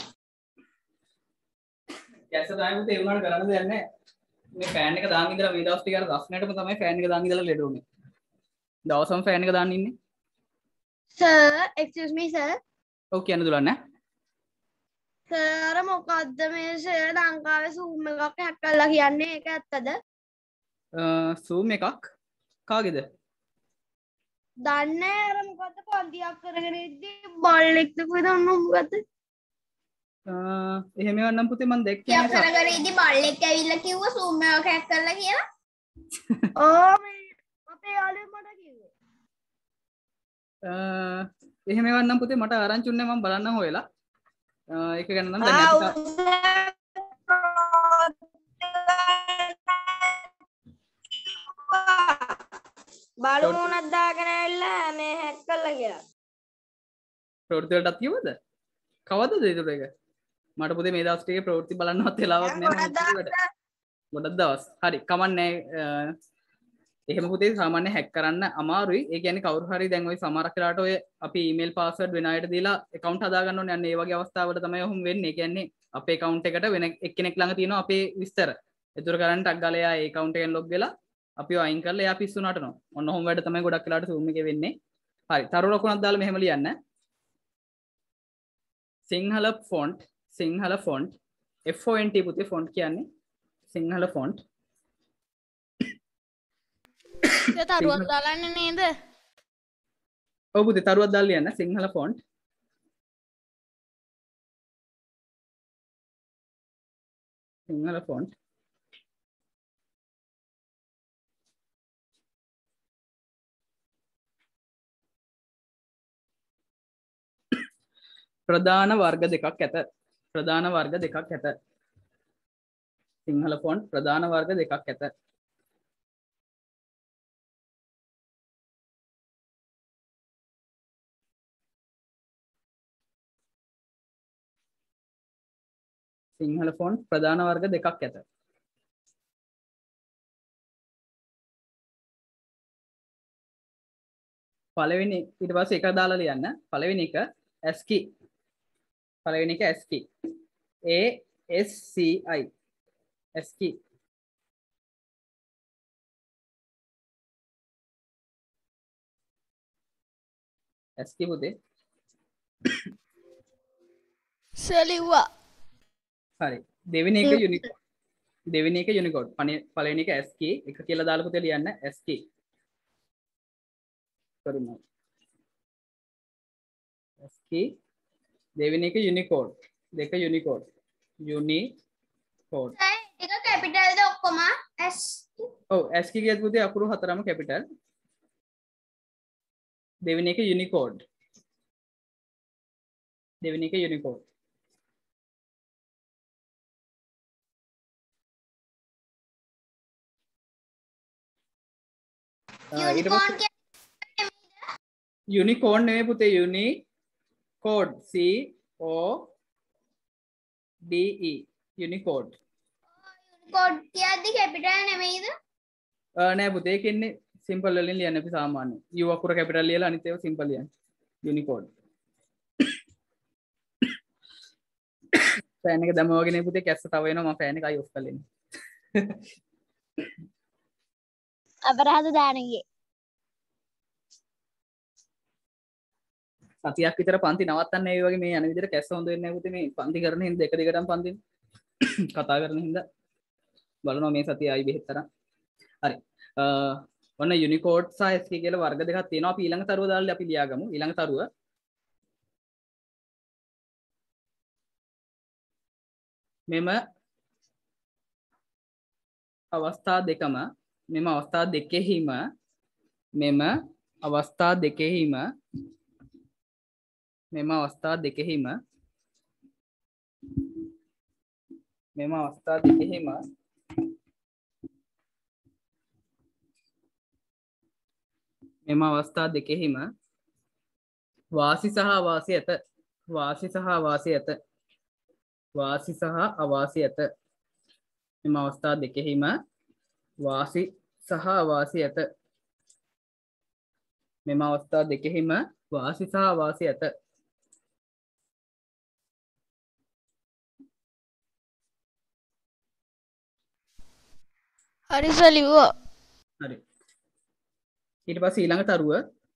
කැස්ස දාන්න පුතේ ඒ උනාට කරන්න දෙයක් නැහැ. මේ ෆෑන් එක දාන් ඉඳලා මේ දවස් ටික අර රස්නයටම තමයි ෆෑන් එක දාන් ඉඳලා ලෙඩ උනේ. දවසම ෆෑන් එක දාන්න ඉන්නේ. Sir, excuse me, sir. ඔව් කියන්න දුලන්න. සර් මොකද්ද මේ ශ්‍රී ලංකාවේ සූම් එකක් හැක් කරලා කියන්නේ ඒක ඇත්තද? සූම් එකක් කාගේද? දන්නේ අර මොකද්ද පන්තියක් කරගෙන ඉද්දි බල්ලෙක්ද කොහෙද ඔන්න මොකද්ද? එහෙම ඒවා නම් පුතේ මම දැක්කේ යා කරගෙන ඉදි බල්ලෙක් ඇවිල්ලා කිව්වා සූම් එකක් හැක් කරලා කියලා. ඕ මේ අපේ යාළුවෙක් මට කිව්වේ. එහෙම ඒවා නම් පුතේ මට ආරංචි උන්නේ මම බලන්න හොයලා. ඒක ගැන නම් දැන් නැති බලමුණක් දාගෙන ඇවිල්ලා මේ හැක් කළා කියලා. ප්‍රවෘත්ති වලටත් කිව්වද? කවදද ඒක ඒක? මට පුතේ මේ දවස් ටිකේ ප්‍රවෘත්ති බලන්නවත් වෙලාවක් නැහැ මම ගොඩක් දවස්. හරි කමන්නේ. එහෙම පුතේ සාමාන්‍ය හැක් කරන්න අමාරුයි. ඒ කියන්නේ කවුරු හරි දැන් ওই සමහරක් වෙලාවට ඔය අපි ඊමේල් පාස්වර්ඩ් වෙන අයට දීලා account හදා ගන්න ඕනේ. අන්න ඒ වගේ අවස්ථාවල තමයි ඔහොම වෙන්නේ. ඒ කියන්නේ අපේ account එකට වෙන එක්කෙනෙක් ළඟ තියෙනවා අපේ විස්තර. ඒතර කරන්න ටක් ගාලා එයා ඒ account එකෙන් log වෙලා අපිව අයින් කරලා එයා පිස්සු නටනවා. ඔන්න ඔහොම වැඩ තමයි ගොඩක් වෙලාවට Zoom එකේ වෙන්නේ. හරි. තරු ලකුණක් දාලා මෙහෙම ලියන්න. Sinhala font Sinhala font F O N T පුතේ font කියන්නේ සිංහල font. ඒක තරුවක් දාලන්නේ නේද? ඔව් පුතේ තරුවක් දාලා ලියන්න සිංහල font. සිංහල font. ප්‍රධාන වර්ග දෙකක් ඇත. ප්‍රධාන වර්ග දෙකක් ඇත. සිංහල font ප්‍රධාන වර්ග දෙකක් ඇත. සිංහල ෆොන්ට් ප්‍රධාන වර්ග දෙකක් ඇත. පළවෙනි ඊට පස්සේ එක දාලා ලියන්න. පළවෙනි එක ASCII. පළවෙනි එක ASCII. A S C I. ASCII. ASCII පුතේ. සලිවා. හරි. දෙවෙනි එක යුනිකෝඩ්. දෙවෙනි එක යුනිකෝඩ්. පළවෙනි එක ASCII එක කියලා දාලා පුතේ ලියන්න ASCII. sorry මම. ASCII දෙවෙනි එක යුනිකෝඩ්. දෙක යුනිකෝඩ්. යුනිකෝඩ්. ඒක කැපිටල් ද ඔක්කොම S. ඔව් ASCII කියද්දි පුතේ අකුරු හතරම කැපිටල්. දෙවෙනි එක යුනිකෝඩ්. දෙවෙනි එක යුනිකෝඩ්. යුනිකෝඩ් යුනිකෝඩ් නෙමෙයි පුතේ Unicode C O D E Unicode. Unicode කියද්දි කැපිටල් නෙමෙයිද? නෑ පුතේ ඒක ඉන්නේ සිම්පල් වලින් ලියන්න අපි සාමාන්‍යයෙන්. U අකුර කැපිටල් ලියලා අනිත් ඒවා සිම්පල් ලියන්න. යුනිකෝඩ්. ෆෑන් එක දැම්මා වගේ නේ පුතේ කැස්ස තව වෙනවා මම ෆෑන් එක අයි ඔෆ් කරලා ඉන්නේ. අපරාධ දානගේ. සතියක් විතර පන්ති නවත්තන්න ඒ වගේ මේ යන විදිහට කැස්ස හොඳ වෙන්නේ නැහැ පුතේ මේ පන්ති කරන හින්දා එක දිගටම පන්ති කතා කරන හින්දා බලනවා මේ සතිය ආයි බෙහෙත් තරම්. හරි. ඔන්න යුනිකෝඩ් සහ ASCII කියලා වර්ග දෙකක් තියෙනවා. අපි ඊළඟ තරුව දාලා අපි ලියාගමු. ඊළඟ තරුව මෙම අවස්ථා දෙකම මෙම අවස්ථා දෙකෙහිම මෙම අවස්ථා දෙකෙහිම මෙම අවස්ථා දෙකෙහිම මෙම අවස්ථා දෙකෙහිම මෙම අවස්ථා දෙකෙහිම වාසි සහ අවාසි ඇත. වාසි සහ අවාසි ඇත. වාසි සහ අවාසි ඇත. මෙම අවස්ථා දෙකෙහිම වාසි සහ අවාසි ඇත. මෙම අවස්ථා දෙකෙහිම වාසි සහ අවාසි ඇත. හරි සර් ලිව්වා. හරි. ඊට පස්සේ ඊළඟ තරුව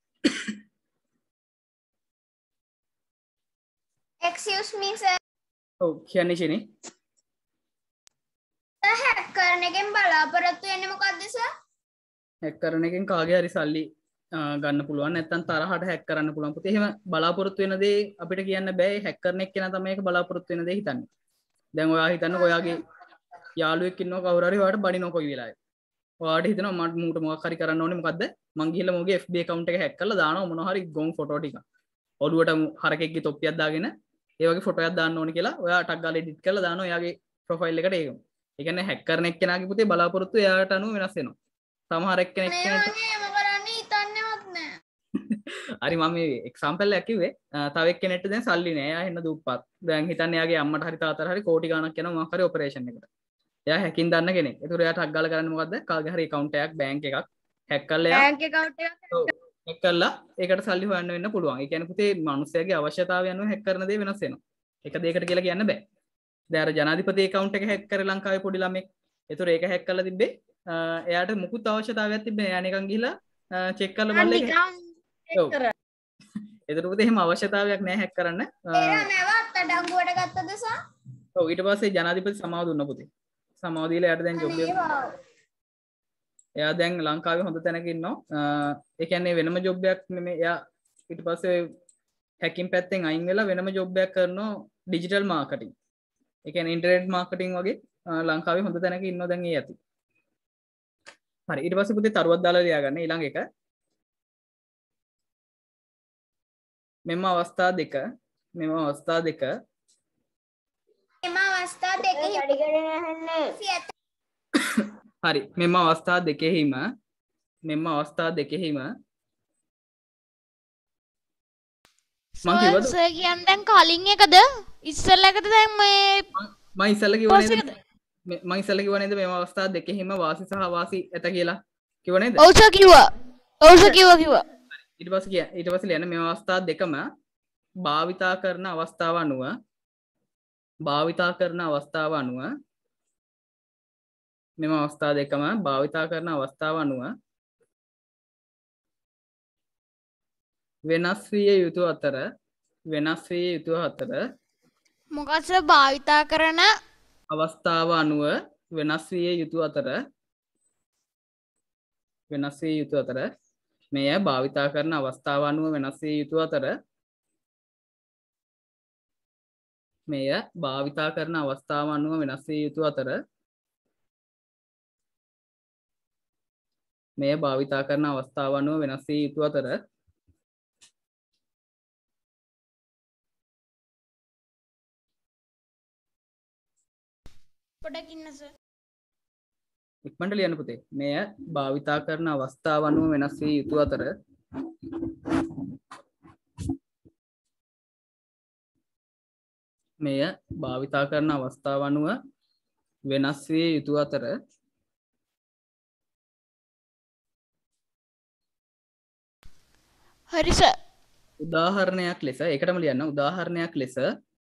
excuse me sir. ඔව් කියන්නේ ඉන්නේ. හැක් කරන එකෙන් බලාපොරොත්තු වෙන්නේ මොකද්ද සර්? හැක් කරන එකෙන් කාගේ හරි සල්ලි ගන්න පුළුවන් නැත්නම් තරහට හැක් කරන්න පුළුවන්. පුතේ එහෙම බලාපොරොත්තු වෙන දේ අපිට කියන්න බෑ. හැක් කරන එක්කෙනා තමයි ඒක බලාපොරොත්තු වෙන දේ හිතන්නේ. දැන් ඔයා හිතන්නකෝ ඔයාගේ යාළුවෙක් ඉන්නවා කවුරු හරි ඔයාට බඩිනව කොයි වෙලාවෙ. ඔයාට හිතෙනවා මට මූට මොකක් හරි කරන්න ඕනේ මොකද්ද? මං ගිහලා මොගේ F B account එක හැක් කරලා දානවා මොනවා හරි ගොන් ෆොටෝ ටික. ඔළුවට හරකෙක්ගේ තොප්පියක් දාගෙන ඒ වගේ ෆොටෝ එකක් දාන්න ඕනේ කියලා ඔයා ටක් ගාලා එඩිට් කරලා දානවා එයාගේ ප්‍රොෆයිල් එකට ඒකම. ඒ කියන්නේ හැක් කරන එක්කෙනාගේ පුතේ බලාපොරොත්තු එයාට අනුව වෙනස් වෙනවා. සමහර එක්කෙනෙක් කෙනෙක් කරන්නේ හිතන්නේවත් නෑ. හරි මම මේ එක්සැම්පල් එකක් කිව්වේ. තව එක්කෙනෙක්ට දැන් සල්ලි නෑ. එයා හෙන්න දුප්පත්. දැන් හිතන්නේ එයාගේ අම්මට හරි තාත්තට හරි කෝටි ගාණක් යනවා මොකක් හරි ඔපරේෂන් එකට. එයා හැකින් දන්න කෙනෙක්. ඒතකොට එයා ටක් ගාලා කරන්නේ මොකද්ද? කාගේ හරි account එකක් බැංක් එකක් හැක් කරලා එයා බැංක් account එකක් හැක් කරලා ඒකට සල්ලි හොයන්න වෙන්න පුළුවන්. ඒ කියන්නේ පුතේ මිනිස්සයාගේ අවශ්‍යතාවය අනුව හැක් කරන දේ වෙනස් වෙනවා. එක දෙයකට කියලා කියන්න බෑ. දැන් අර ජනාධිපති account එක හැක් කරේ ලංකාවේ පොඩි ළමෙක්. ඒතකොට ඒක හැක් කරලා තිබ්බේ එයාට මුකුත් අවශ්‍යතාවයක් තිබ්බේ නෑ. එයා නිකන් ගිහලා චෙක් කරලා බලලා ඔව්. ඒතකොට පුතේ එහෙම අවශ්‍යතාවයක් නෑ හැක් කරන්න. එයා නැවත් අඩංගුවට ගත්තද සර්? ඔව් ඊට පස්සේ ජනාධිපති සමාව දුන්නා පුතේ. සමාව දීලා එයාට දැන් ජොබ් එක එයා දැන් ලංකාවේ හොඳ තැනක ඉන්නවා. ඒ කියන්නේ වෙනම ජොබ් එකක් නෙමෙයි. එයා ඊට පස්සේ හැකින් පැත්තෙන් අයින් වෙලා වෙනම ජොබ් එකක් කරනවා ඩිජිටල් මාකටිං. ඒ කියන්නේ ඉන්ටර්නෙට් මාකටිං වගේ ලංකාවේ හොඳ තැනක ඉන්නවා දැන් ඒ ඇති. හරි ඊට පස්සේ පුතේ තරුවක් දාලා ලියාගන්න ඊළඟ එක. මෙම අවස්ථා දෙක මෙම අවස්ථා දෙක එම අවස්ථා දෙකෙහි හරි මෙම අවස්ථා දෙකෙහිම මෙම අවස්ථා දෙකෙහිම මං කිව්වද සර් කියන්නේ දැන් කලින් එකද ඉස්සෙල්ලා එකද දැන් මේ මම ඉස්සෙල්ලා කිව්ව නේද මම ඉස්සෙල්ලා කිව්ව නේද මෙම අවස්ථා දෙකෙහිම වාසි සහ අවාසි ඇත කියලා කිව්ව නේද? ඔව් සර් කිව්වා. ඔව් සර් කිව්වා කිව්වා. ඊට පස්සේ කිය ඊට පස්සේ ලියන්න මෙම අවස්ථා දෙකම භාවිතා කරන අවස්ථාව අනුව භාවිතා කරන අවස්ථාව අනුව මෙම අවස්ථා දෙකම භාවිතා කරන අවස්ථාව අනුව වෙනස් විය යුතු අතර වෙනස් විය යුතු අතර මොකක්ද සර් භාවිතා කරන අවස්ථාව අනුව වෙනස් විය යුතු අතර වෙනස් විය යුතු අතර මෙය භාවිතා කරන අවස්ථාව අනුව වෙනස් විය යුතු අතර මෙය භාවිතා කරන අවස්ථාව අනුව වෙනස් විය යුතු අතර මෙය භාවිතා කරන අවස්ථාව අනුව වෙනස් විය යුතු අතර පොඩක් ඉන්න සර්. ඉක්මනට ලියන්න පුතේ. මෙය භාවිතා කරන අවස්ථාව අනුව වෙනස් විය යුතු අතර මෙය භාවිතා කරන අවස්ථාව අනුව වෙනස් විය යුතු අතර හරි සර්. උදාහරණයක් ලෙස ඒකටම ලියන්න උදාහරණයක් ලෙස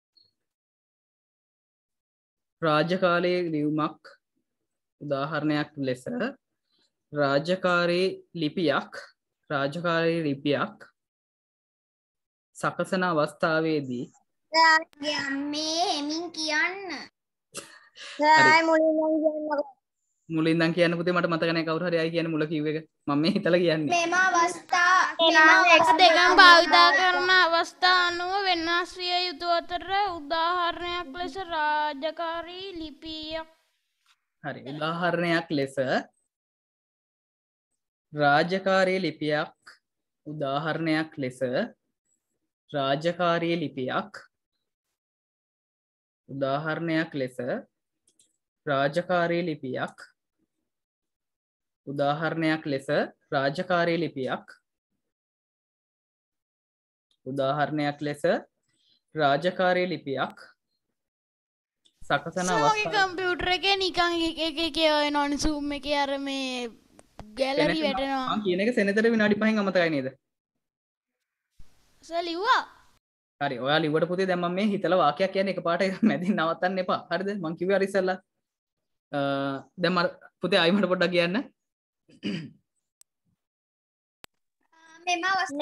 රාජකාරී ලියුමක් උදාහරණයක් ලෙස රාජකාරී ලිපියක් රාජකාරී ලිපියක් සකසන අවස්ථාවේදී මේ හෙමින් කියන්න. සර් මුලින්ම කියන්නකෝ. මුලින් ඉඳන් කියන්න පුතේ මට මතක නැහැ කවුරු හරි ආයි කියන්නේ මුල කිව්ව එක මම මේ හිතලා කියන්නේ මෙම අවස්ථා එක දෙකම භාවිතා කරන අවස්ථා අනුව වෙනස් විය යුතු අතර උදාහරණයක් ලෙස රාජකාරී ලිපියක් හරි උදාහරණයක් ලෙස රාජකාරී ලිපියක් උදාහරණයක් ලෙස රාජකාරී ලිපියක් උදාහරණයක් ලෙස රාජකාරී ලිපියක් උදාහරණයක් ලෙස රාජකාරී ලිපියක් උදාහරණයක් ලෙස රාජකාරී ලිපියක් සකසන අවස්ථාවේ කම්පියුටර් එකේ නිකන් එක එක එක එනවනේ zoom එකේ අර මේ ගැලරි වැටෙනවා මම කියන එක සෙනෙතර විනාඩි පහෙන් අමතකයි නේද සර් ලිව්වා හරි ඔයා ලිව්වට පුතේ දැන් මම මේ හිතලා වාක්‍යයක් කියන්නේ එකපාරට මැදින් නවත්තන්න එපා හරිද මම කිව්වේ අර ඉස්සෙල්ලා අ දැන් මම පුතේ ආයි මට පොඩ්ඩක් කියන්න මෙම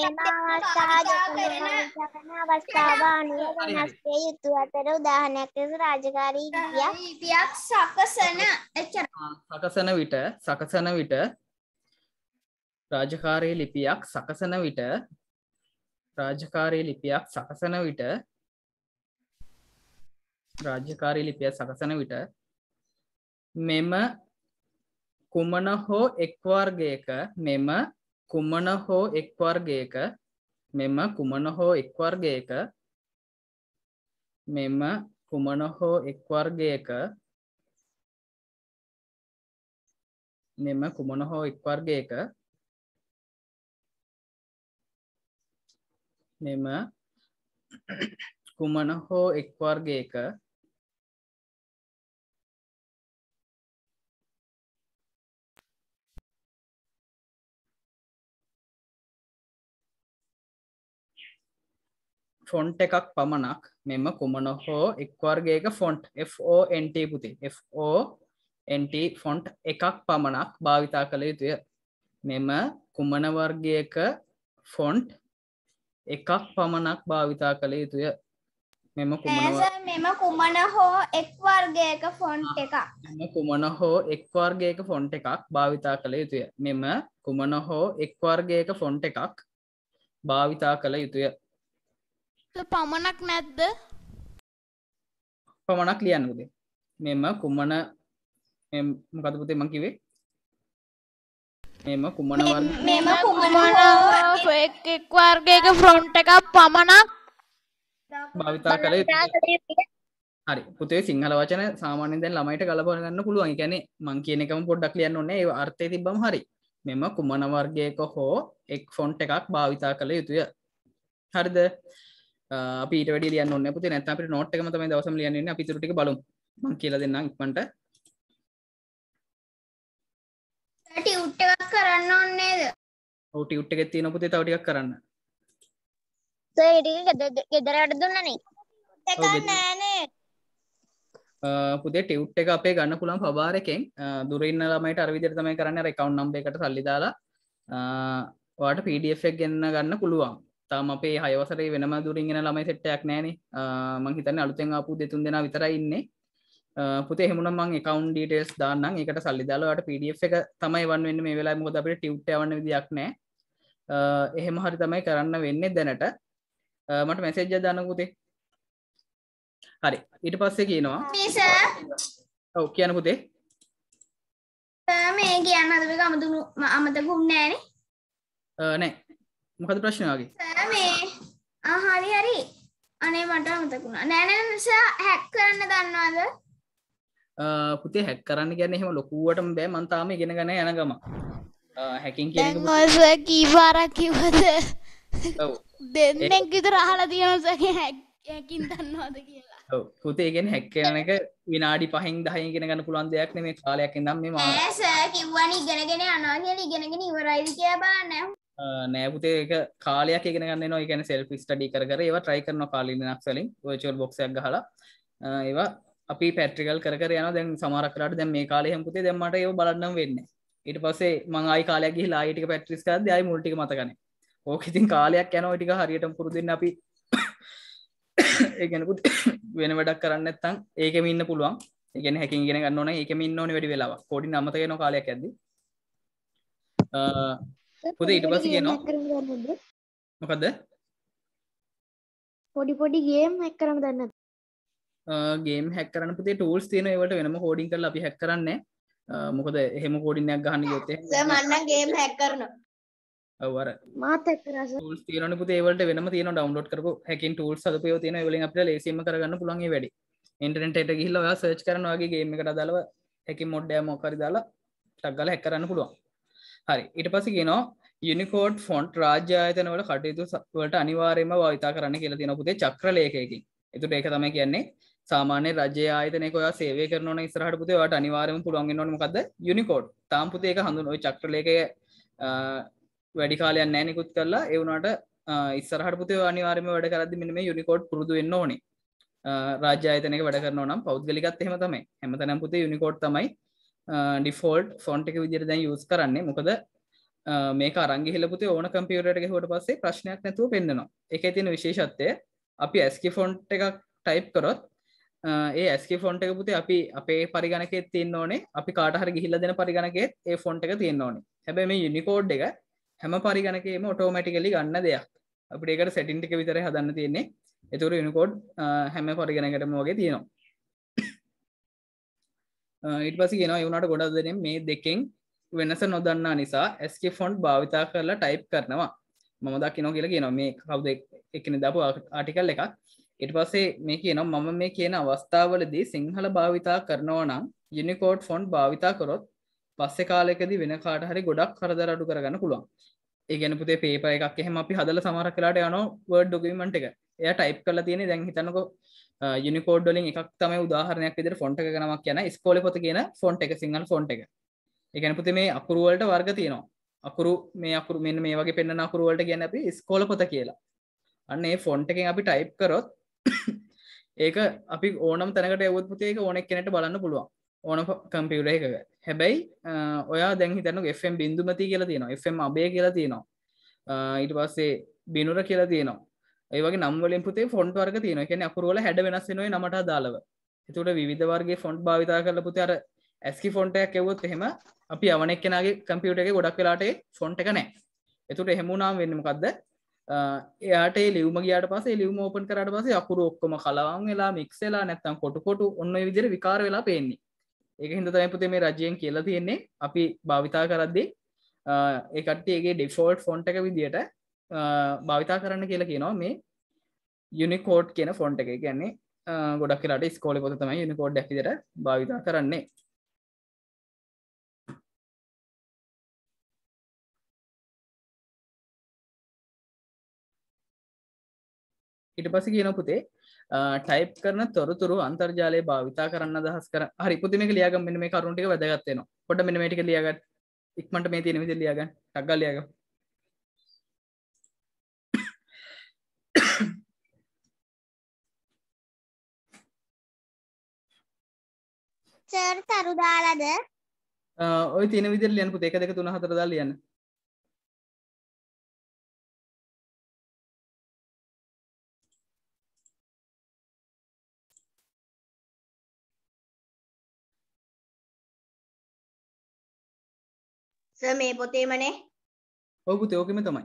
අවස්ථාව අනුව වෙනස් විය යුතු අතර උදාහරණයක් ලෙස රාජකාරී ලිපියක් සකසන එච්චර සකසන විට සකසන විට රාජකාරී ලිපියක් සකසන විට රාජකාරී ලිපියක් සකසන විට රාජකාරී ලිපියක් සකසන විට මෙම කුමන හෝ එක් වර්ගයක මෙම කුමන හෝ එක් වර්ගයක මෙම කුමන හෝ එක් වර්ගයක මෙම කුමන හෝ එක් වර්ගයක මෙම කුමන හෝ එක් වර්ගයක මෙම කුමන හෝ එක් වර්ගයක ෆොන්ට් එකක් පමණක් මෙම කුමන හෝ එක් වර්ගයක font F O N T පුතේ F O N T font එකක් පමණක් භාවිතා කළ යුතුය මෙම කුමන වර්ගයක ෆොන්ට් එකක් පමණක් භාවිතා කළ යුතුය මෙම කුමන මෙම කුමන හෝ එක් වර්ගයක ෆොන්ට් එකක් මෙම කුමන හෝ එක් වර්ගයක ෆොන්ට් එකක් භාවිතා කළ යුතුය මෙම කුමන හෝ එක් වර්ගයක ෆොන්ට් එකක් භාවිතා කළ යුතුය පමණක් නැද්ද පමණක් ලියන්න පුතේ මෙම කුමන මොකද පුතේ මං කිව්වේ මෙම කුමන වර්ග මෙම කුමන එක් එක් වර්ගයක ෆ්‍රොන්ට් එකක් පමණක් භාවිතා කළ යුතුයි හරි පුතේ සිංහල වචන සාමාන්‍යයෙන් දැන් ළමයිට ගලප ගන්න පුළුවන්. ඒ කියන්නේ මං කියන එකම පොඩ්ඩක් ලියන්න ඕනේ. ඒ අර්ථය තිබ්බම හරි. මෙම කුමන වර්ගයක හෝ එක් ෆොන්ට් එකක් භාවිතා කළ යුතුය. හරිද? අපි ඊට වැඩි ලියන්න ඕනේ පුතේ. නැත්නම් අපිට නෝට් එකම තමයි දවසම ලියන්න ඉන්නේ. අපි ඊටු ටික බලමු. මං කියලා දෙන්නම් ඉක්මනට. ටියුට් එකක් කරන්න ඕනේ නේද? ඔව් ටියුට් එකේ තියෙන පුතේ තව ටිකක් කරන්න. සර් ඊට ගෙදරට දුන්නනේ. ඒක නෑනේ. පුතේ ටියුට් එක අපේ ගන්න පුළුවන් පබාර එකෙන් දුර ඉන්න ළමයිට අර විදිහට තමයි කරන්නේ. අර account number එකට සල්ලි දාලා ඔයාලට P D F එක ගෙන්න ගන්න පුළුවන්. තාම අපේ හය වසරේ වෙනම දුරින් එන ළමයි සෙට් එකක් නෑනේ. මම හිතන්නේ අලුතෙන් ආපු දෙතුන් දෙනා විතරයි ඉන්නේ. පුතේ එහෙමනම් මම account details දාන්නම්. ඒකට සල්ලි දාලා ඔයාලට P D F එක තමයි වන් වෙන්නේ මේ වෙලාවේ. මොකද අපිට ටියුට් යවන්න විදියක් නෑ. එහෙම හරි තමයි කරන්න වෙන්නේ දැනට. මට මැසේජ් එකක් දාන්න පුතේ. හරි ඊට පස්සේ කියනවා මිස ඔව් කියන්න පුතේ මේ කියන්න හදපු එක අමතුණු අමතකුන්නේ නෑනේ නෑ මොකද ප්‍රශ්නේ ආගේ සර් මේ ආ හරි හරි අනේ මට අමතකුණා නෑ නෑ සර් හැක් කරන්න දන්නවද පුතේ හැක් කරන්න කියන්නේ එහෙම ලොකුවටම බෑ මං තාම ඉගෙන ගන්න යන ගම හැකින් කියන එක දැන් ඔය සර් කී වාරක් කිව්වද ඔව් දෙන්නෙක් විතර අහලා තියෙනවා සර් හැක් හැකින් දන්නවද කියලා ඔව් පුතේ කියන්නේ හැක් කරන එක විනාඩි පහෙන් දහයෙන් ඉගෙන ගන්න පුළුවන් දෙයක් නෙමෙයි කාලයක් ඉඳන් මේ මාර නෑ සර් කිව්වනේ ඉගෙනගෙන යනවා කියලා ඉගෙනගෙන ඉවරයිද කියලා බලන්න නෑ පුතේ ඒක කාලයක් ඉගෙන ගන්න වෙනවා ඒ කියන්නේ self study කර කර ඒවා try කරනවා කාලේ Linux වලින් virtual box එකක් ගහලා ඒවා අපි practical කර කර යනවා දැන් සමහරක් වෙලාවට දැන් මේ කාලේ හැම පුතේ දැන් මට ඒව බලන්නම් වෙන්නේ ඊට පස්සේ මම ආයි කාලයක් ගිහිලා ආයි ටික practice කරද්දී ආයි මුල් ටික මතක නැහැ ඕක ඉතින් කාලයක් යනවා ඔය ටික හරියටම පුරුදු වෙන්න අපි ඒ කියන්නේ පුතේ වෙන වැඩක් කරන්න නැත්නම් ඒකෙම ඉන්න පුළුවන් ඒ කියන්නේ හැකින් ඉගෙන ගන්න ඕන නම් ඒකෙම ඉන්න ඕනේ වැඩි වෙලාවක් පොඩි නමතක වෙනවා කාලයක් යද්දී පුතේ ඊට පස්සේ කියනවා මොකද්ද පොඩි පොඩි ගේම් හැක් කරන්න දන්නද ගේම් හැක් කරන්න පුතේ ටූල්ස් තියෙනවා ඒවට වෙනම කෝඩින් කරලා අපි හැක් කරන්නේ මොකද එහෙම කෝඩින් එකක් ගහන්න ගියොත් එහෙම සර් මම නම් ගේම් හැක් කරනවා ඔව් අර මාත් එක්ක රස tools තියෙනවනේ පුතේ ඒ වලට වෙනම තියෙනවා download කරපු hacking tools හදපුවා තියෙනවා ඒ වලින් අපිට ලේසියෙන්ම කරගන්න පුළුවන් මේ වැඩේ ඉන්ටර්නෙට් එකට ගිහිල්ලා ඔයා search කරනවා වගේ game එකට අදාළව hacking mode එක මොකක් හරි දාලා ටක් ගාලා hack කරන්න පුළුවන් හරි ඊට පස්සේ කියනවා Unicode font රාජ්‍ය ආයතන වල කටයුතු වලට අනිවාර්යයෙන්ම භාවිතා කරන්න කියලා තියෙනවා පුතේ චක්‍ර ලේඛයකින් එතකොට ඒක තමයි කියන්නේ සාමාන්‍ය රජයේ ආයතනයක ඔයා සේවය කරනවා නම් ඉස්සරහට පුතේ ඔයාට අනිවාර්යයෙන්ම පුළුවන් වෙන්න ඕනේ මොකද්ද Unicode තාම පුතේ ඒක හඳුන ඔය චක්‍ර ලේඛය වැඩි කාලයක් නැහැ නිකුත් කරලා ඒ වුණාට ඉස්සරහට පුතේ අනිවාර්යයෙන්ම වැඩ කරද්දි මෙන්න මේ Unicode පුරුදු වෙන්න ඕනේ රාජ්‍ය ආයතනයක වැඩ කරනවා නම් පෞද්ගලිකත් එහෙම තමයි හැමතැනම පුතේ Unicode තමයි default font එක විදිහට දැන් use කරන්නේ මොකද මේක අරන් ගිහලා පුතේ ඕන කම්පියුටර් එකට ගහුවට පස්සේ ප්‍රශ්නයක් නැතුව පෙන්නනවා ඒකේ තියෙන විශේෂත්වය අපි ASCII font එකක් type කරොත් ඒ ASCII font එක පුතේ අපි අපේ පරිගණකයේ තියෙන්න ඕනේ අපි කාට හරි ගිහිල්ලා දෙන පරිගණකයේ ඒ font එක තියෙන්න ඕනේ හැබැයි මේ Unicode එක හැම පරිගණකයේම automatically ගන්න දෙයක් අපිට ඒකට setting ටික විතරයි හදන්න තියෙන්නේ ඒතකොට Unicode හැම පරිගණකයකටම වගේ තියෙනවා ඊට පස්සේ කියනවා ඒ වුණාට ගොඩක් දෙනෙක් මේ දෙකෙන් වෙනස නොදන්නා නිසා ASCII font භාවිතා කරලා type කරනවා මම දකින්න කියලා කියනවා මේ කවුද එක්කෙනෙක් දාපු ආටිකල් එකක් ඊට පස්සේ මේ කියනවා මම මේ කියන අවස්ථාවවලදී සිංහල භාවිතා කරනවා නම් Unicode font භාවිතා කරොත් පස්සේ කාලයකදී වෙන කාට හරි ගොඩක් කරදර අඩු කරගන්න පුළුවන්. ඒ කියන්නේ පුතේ පේපර් එකක් එහෙම අපි හදලා සමහරක් වෙලාවට යනවා Word document එක. එයා type කරලා තියෙන්නේ දැන් හිතන්නකෝ Unicode වලින් එකක් තමයි උදාහරණයක් විදිහට font එක ගණමක් කියන ඉස්කෝලේ පොත කියන font එක සිංහල font එක. ඒ කියන්නේ පුතේ මේ අකුරු වලට වර්ග තියෙනවා. අකුරු මේ අකුරු මෙන්න මේ වගේ පෙන්වන අකුරු වලට කියන්නේ අපි ඉස්කෝලේ පොත කියලා. අන්න ඒ font එකෙන් අපි type කරොත් ඒක අපි ඕනම තැනකට යවුවොත් පුතේ ඒක ඕනෙක් කෙනෙක්ට බලන්න පුළුවන්. ඕන කම්පියුටර් එකක. හැබැයි ඔයා දැන් හිතන්නකෝ F M බින්දුමති කියලා තියෙනවා. F M අබේ කියලා තියෙනවා. ඊට පස්සේ බිනුර කියලා තියෙනවා. ඒ වගේ නම් වලින් පුතේ ෆොන්ට් වර්ග තියෙනවා. ඒ කියන්නේ අකුරු වල හැඩ වෙනස් වෙනවා නමට අදාළව. ඒකට විවිධ වර්ගයේ ෆොන්ට් භාවිතා කරලා පුතේ අර ASCII ෆොන්ට් එකක් එවුවොත් එහෙම අපි යවන එක්කෙනාගේ කම්පියුටර් එකේ ගොඩක් වෙලාට ඒ ෆොන්ට් එක නැහැ. ඒකට එහෙම වුණාම වෙන්නේ මොකද්ද? එයාට ඒ ලියුම ගියාට පස්සේ ඒ ලියුම ඕපන් කරාට පස්සේ අකුරු ඔක්කොම කලවම් වෙලා මික්ස් වෙලා නැත්නම් කොටු කොටු ඔන්න ඔය විදිහට විකාර වෙලා පේන්නේ. ඒක හින්දා තමයි පුතේ මේ රජයෙන් කියලා තියෙන්නේ අපි භාවිතා කරද්දී ඒ කට්ටියගේ ඩිෆෝල්ට් ෆොන්ට් එක විදිහට භාවිතා කරන්න කියලා කියනවා මේ Unicode කියන ෆොන්ට් එක. ඒ කියන්නේ ගොඩක් වෙලාට ඉස්කෝලේ පොත තමයි Unicode එක විදිහට භාවිතා කරන්නේ. ඊට පස්සේ කියනවා පුතේ ටයිප් කරන තොරතුරු අන්තර්ජාලය භාවිතා කරන්න අදහස් කර හරි පුතේ මේක ලියාගන්න මෙන්න මේ කරුණු ටික වැදගත් වෙනවා පොඩ්ඩක් මෙන්න මේ ටික ලියාගන්න ඉක්මනට මේ තියෙන විදිහට ලියාගන්න ටක් ගාලා ලියාගන්න සර් තරු දාලාද ඔය තියෙන විදිහට ලියන්න පුතේ එක දෙක තුන හතර දාලා ලියන්න සර් මේ පොතේමනේ ඔව් පුතේ ඕකෙම තමයි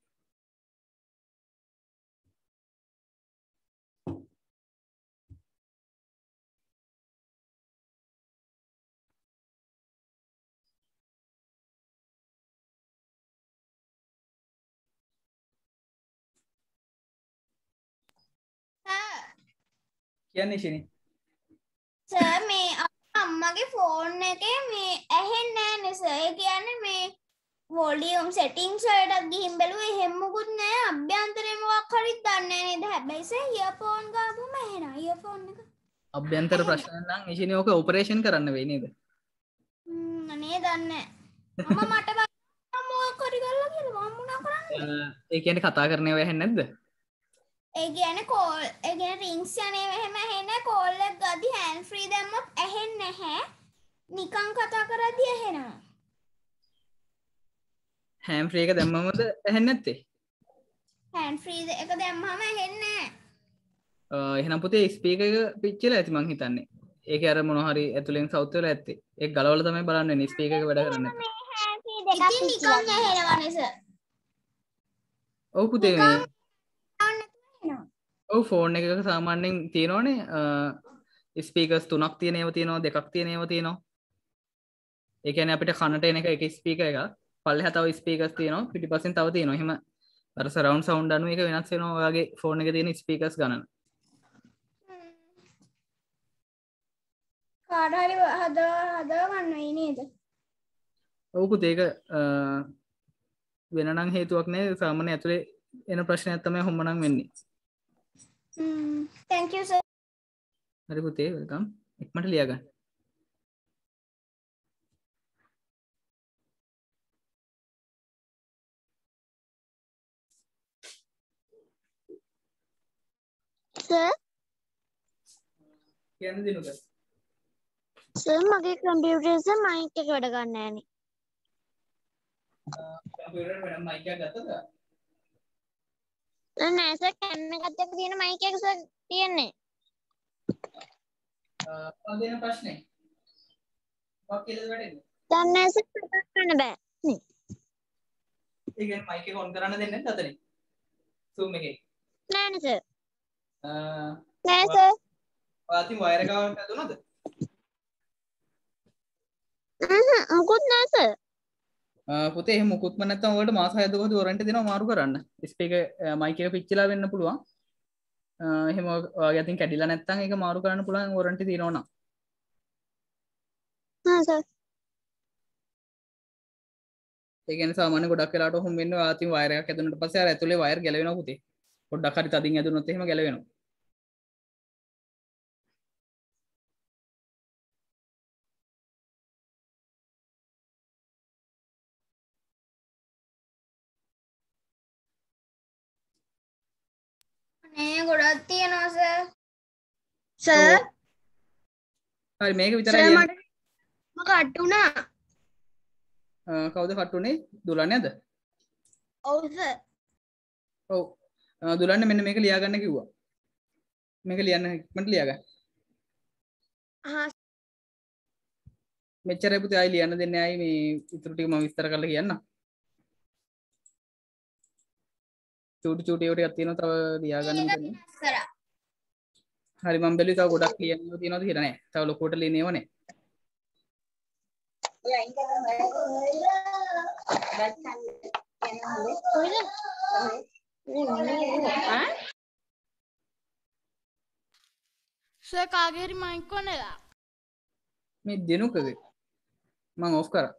කියන්නේ ශිනි සර් මේ අම්මගේ ෆෝන් එකේ මේ ඇහෙන්නේ නැහැ නේ සර්. ඒ කියන්නේ මේ වොලියුම් සෙටින්ග්ස් වලට ගිහින් බැලුවා එහෙම මොකුත් නැහැ. අභ්‍යන්තරේ මොකක් හරි දන්නේ නේද? හැබැයි සර් ඉයර්ෆෝන් ගාපුවම ඇහෙනවා ඉයර්ෆෝන් එක. අභ්‍යන්තර ප්‍රශ්න නම් ශිනි ඕක ඔපරේෂන් කරන්න වෙයි නේද? හ්ම් අනේ දන්නේ නැහැ. මම මට බලන්න මොකක් හරි කරලා කියලා මම මොනා කරන්නේ? ඒ කියන්නේ කතා කරන්නේ ඔය ඇහෙන්නේ නැද්ද? ඒ කියන්නේ කෝල් ඒ කියන්නේ රින්ග්ස් යන්නේ එහෙම ඇහෙන්නේ කෝල් එක ගද්දි හෑන්ඩ් ෆ්‍රී දැම්මොත් ඇහෙන්නේ නැහැ නිකන් කතා කරද්දි ඇහෙනවා හෑන්ඩ් ෆ්‍රී එක දැම්මමද ඇහෙන්නේ නැත්තේ හෑන්ඩ් ෆ්‍රී එක දැම්මම ඇහෙන්නේ නැහැ එහෙනම් පුතේ ස්පීකර් එක පිච්චිලා ඇති මං හිතන්නේ ඒකේ අර මොන හරි ඇතුලෙන් සවුත් වෙලා ඇත්තේ ඒක ගලවලා තමයි බලන්න වෙන්නේ ස්පීකර් එක වැඩ කරන්නේ නැත්තේ මේ හෑන්ඩ් ෆ්‍රී දෙකක් ඉතින් නිකන් ඇහෙනවා නේ සර් ඔව් පුතේ ඔව් ෆෝන් එකක සාමාන්‍යයෙන් තියෙනවනේ ස්පීකර්ස් තුනක් තියෙන ඒවා තියෙනවා දෙකක් තියෙන ඒවා තියෙනවා ඒ කියන්නේ අපිට කනට එන එක එක ස්පීකර් එකක් පල්ලෙහා තව ස්පීකර්ස් තියෙනවා පිටිපස්සෙන් තව තියෙනවා. එහෙම අර සරවුන්ඩ් සවුන්ඩ් අනු එක වෙනස් වෙනවා ඔයාගේ ෆෝන් එකේ තියෙන ස්පීකර්ස් ගණන. කාට හරි හදා හදා ගන්න වෙයි නේද? ඔව් පුතේ ඒක වෙන නම් හේතුවක් නෑ සාමාන්‍ය ඇතුලේ එන ප්‍රශ්නයක් තමයි හොම්ම නම් වෙන්නේ. හ්ම් thank you sir. හරි පුතේ වෙල්කම්. ඉක්මනට ලියා ගන්න. සර් කියන්න දිනුක. සර් මගේ කම්පියුටරේ මයික් එක වැඩ ගන්න නෑනේ. කම්පියුටර් වෙන මයික් එකක් ගත්තද? නෑ සර් කැම් එකත් එක්ක තියෙන මයික් එක සර් තියෙන්නේ. අ දෙන ප්‍රශ්නේ. මොකක් කියලාද වැඩන්නේ? දැන් නෑ සර් කතා කරන්න බෑ. නේ. ඒ කියන්නේ මයික් එක ඔන් කරන්න දෙන්නේ නැද්ද අතනින්? Zoom එකේ. නෑනේ සර්. අ නෑ සර්. ඔයාතින් වයර් එකක් ඇදුනද? හ්ම් මොකුත් නෑ සර්. පුතේ එහෙම මුකුත්ම නැත්නම් ඔයාලට මාස හයක් දුකද වොරන්ටි දෙනවා මාරු කරන්න. ස්පීකර් මයික් එක පිච්චිලා වෙන්න පුළුවන්. එහෙම ඔයාගේ අතින් කැඩිලා නැත්නම් ඒක මාරු කරන්න පුළුවන් වොරන්ටි තියෙනවා නම්. හා සර්. ඒ කියන්නේ සාමාන්‍ය ගොඩක් වෙලාවට ඔහොම වෙන්නේ ඔයා අතින් වයර් එකක් ඇදුනට පස්සේ අර ඇතුලේ වයර් ගැලවෙනවා පුතේ. පොඩ්ඩක් හරි තදින් ඇදුනොත් එහෙම ගැලවෙනවා. නේ ගොඩක් තියෙනවා සර්. සර් හරි මේක විතරයි සර් කියන්නේ. මට මම කට් වුණා. කවුද කට්ටුනේ? දුලන්නේ නැද? ඔව් සර්. ඔව්. දුලන්නේ මෙන්න මේක ලියා ගන්න කිව්වා. මේක ලියන්න ඉක්මනට ලියා ගන්න. හා මෙච්චරයි පුතේ ආයි ලියන්න දෙන්නේ ආයි මේ ඉතුරු ටික මම විස්තර කරලා කියන්නම්. චූටි චූටි ඒවා ටිකක් තියෙනවා තව ලියා ගන්න මෙතන. කරා. හරි මම බැලුවේ තව ගොඩක් ලියන්න තියෙනවද කියලා නෑ. තව ලොකුවට ලියන්නේව නෑ. සර් කාගේ හරි මයික් ඔන් වෙලා. මේ දිනුකගේ මම ඔෆ් කරා.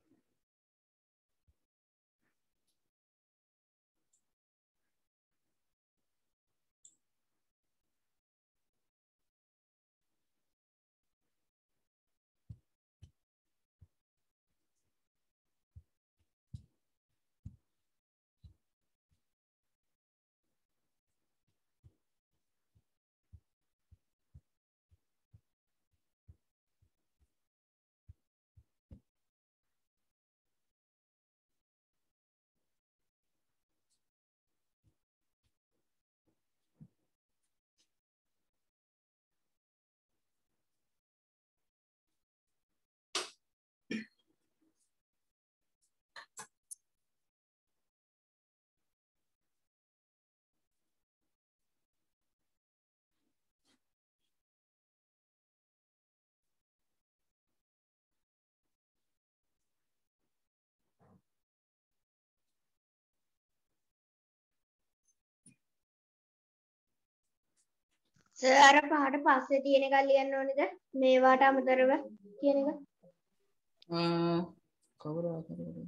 සර් අර පහට පස්සේ තියෙන එක ලියන්න ඕනේද? මේවාට අමතරව කියන එක. අ කවුරු ආකරද?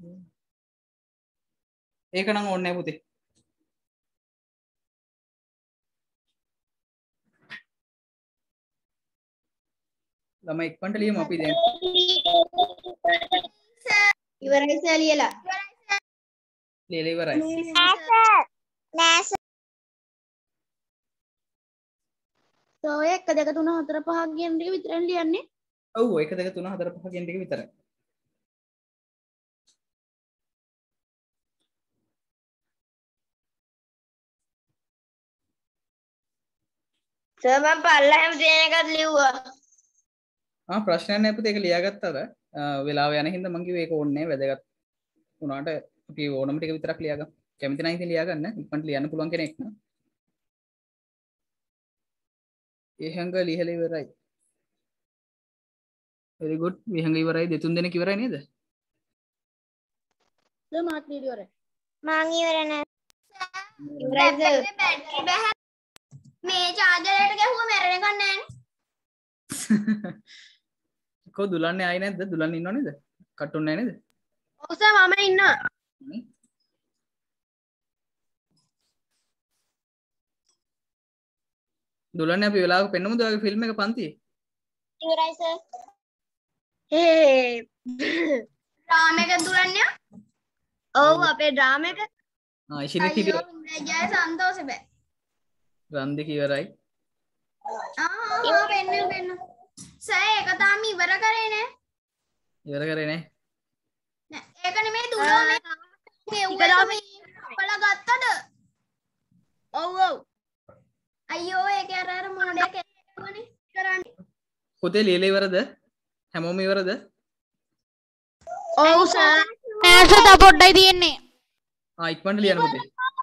ඒක නම් ඕනේ නැහැ පුතේ. ළමයි ඉක්මනට ලියමු අපි දැන්. ඉවරයි සර් ලියලා. ලියලා ඉවරයි. නෑ සර්. ඔය එක දෙක තුන හතර පහ කියන ටික විතරයි ලියන්නේ. ඔව් එක දෙක තුන හතර පහ කියන ටික විතරයි. සර් මම පල්ලෙහාම තියෙන එකත් ලිව්වා. ආ ප්‍රශ්නයක් නැහැ පුතේ ඒක ලියාගත්තද? වෙලාව යන හින්දා මං කිව්වේ ඒක ඕනේ නැහැ වැදගත් උනාට අපි ඕනම ටික විතරක් ලියාගමු. කැමති නම් ඉතින් ලියාගන්න. ඉක්මනට ලියන්න පුළුවන් කෙනෙක් නම්. විහංග ලිහලා ඉවරයි. very good විහංග ඉවරයි දෙතුන් දෙනෙක් ඉවරයි නේද? සර් මාත් ඉවරයි. මං ඉවර නෑ. බැටරි බැහැ. මේ charger එකට ගැහුවා මැරෙනකන් නෑනේ. කො දුලන්නේ ආයේ නැද්ද? දුලන්න ඉන්නව නේද? කටුන්නේ නැහැ නේද? ඔව් සර් මම ඉන්නවා. දුලන්නේ අපි වෙලාවක පෙන්නමුද ඔයගේ ෆිල්ම් එක පන්තියේ? ඉවරයි සර්. ඒ ඩ්‍රාම එක දුලන්නේ? ඔව් අපේ ඩ්‍රාම එක. ආ ඉෂිනි තිබි. ජය සන්තෝෂ බෑ. රන්දික ඉවරයි. ආ ආ වෙන්න වෙන්න. සර් ඒක තාම ඉවර කරේ නෑ. ඉවර කරේ නෑ. නෑ ඒක නෙමෙයි දුලෝ මේ ගෙව්වා මේ අපලා ගත්තද? ඔව් ඔව්. අයියෝ ඒක අර අර මොඩයක් එක්කනේ කරන්නේ. පොතේ ලියලා ඉවරද? හැමෝම ඉවරද? ඔව් සර්. නෑ සර් තව පොඩ්ඩයි තියෙන්නේ. ආ ඉක්මනට ලියන්න පුතේ.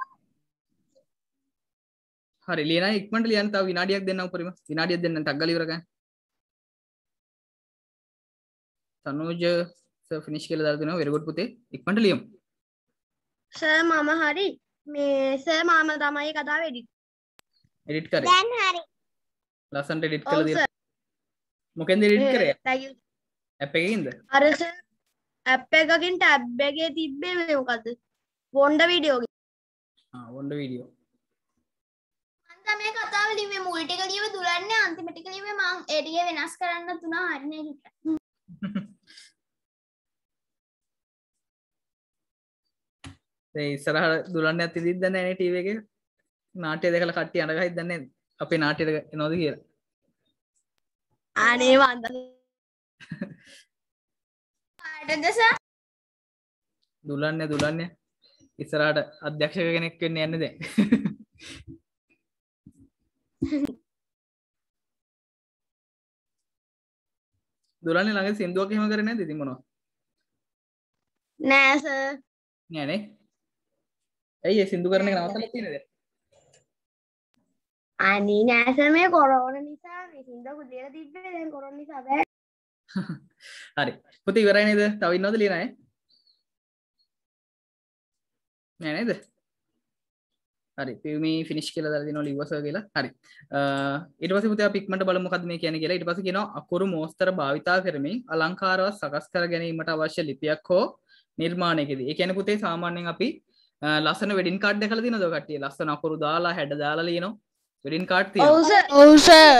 හරි ලියන අය ඉක්මනට ලියන්න තව විනාඩියක් දෙන්න උපරිම. විනාඩියක් දෙන්න ටක් ගාලා ඉවර ගන්න. තනුජ සර් ෆිනිෂ් කියලා දාලා දෙනවා. වෙරි ගුඩ් පුතේ. ඉක්මනට ලියමු. සර් මම හරි. මේ සර් මම තමයි කතාව එඩිට්. එඩිට් කරේ. දැන් හරි. ලස්සනට එඩිට් කරලා දෙන්න. මොකෙන්ද එඩිට් කරේ? thank you. ඇප් එකකින්ද? අර සර් ඇප් එකකින් ටැබ් එකේ තිබ්බේ මේ මොකද්ද? වොන්ඩ වීඩියෝ එක. ආ වොන්ඩ වීඩියෝ. මම තමයි කතාව ලිව්වේ මුල් ටික ලියුවේ දුලන්නේ අන්තිම ටික ලිව්වේ මං ඒ ටික වෙනස් කරන්න තුනා හරිනේ කිව්වා. ඒ ඉස්සරහ දුලන්නේ ඇත්ත ඉදින්ද නැහැ ටීවී එකේ. නාට්‍ය දැකලා කට්ටිය අඬ ගහයිද දන්නේ නැද්ද? අපේ නාට්‍යෙට එනවද කියලා. අනේ වන්ද. කාටද සර්? දුලන්නේ දුලන්නේ ඉස්සරහට අධ්‍යක්ෂක කෙනෙක් වෙන්න යන්නේ දැන්. දුලන්නේ ළඟ සින්දුවක් එහෙම කරේ නැද්ද ඉතින් මොනවද? නෑ සර්. නෑ නේ. ඇයි ඒ සින්දු කරන එක නවත්තලා තියෙන්නේ දැන්? අනේ නෑ සර් මේ කොරෝනා නිසා මේ සින්දුව කුදේලා තිබ්බේ දැන් කොරෝනා නිසා බෑ. හරි. පුතේ ඉවරයි නේද? තව ඉන්නවද ලියන අය? නෑ නේද? හරි. පියුමි ෆිනිෂ් කියලා දාලා දෙනවා ලිව්වසර් කියලා. හරි. ඊට පස්සේ පුතේ අපි ඉක්මනට බලමු මොකද්ද මේ කියන්නේ කියලා. ඊට පස්සේ කියනවා අකුරු මෝස්තර භාවිතා කරමින් අලංකාරවත් සකස් කර ගැනීමට අවශ්‍ය ලිපියක් හෝ නිර්මාණයකදී. ඒ කියන්නේ පුතේ සාමාන්‍යයෙන් අපි ලස්සන වෙඩින් කාඩ් දැකලා තියෙනවද ඔය කට්ටිය? ලස්සන අකුරු දාලා හැඩ දාලා ලියනවා. වෙඩින් කාඩ් තියෙනවා. ඔව් සර්. ඔව් සර්.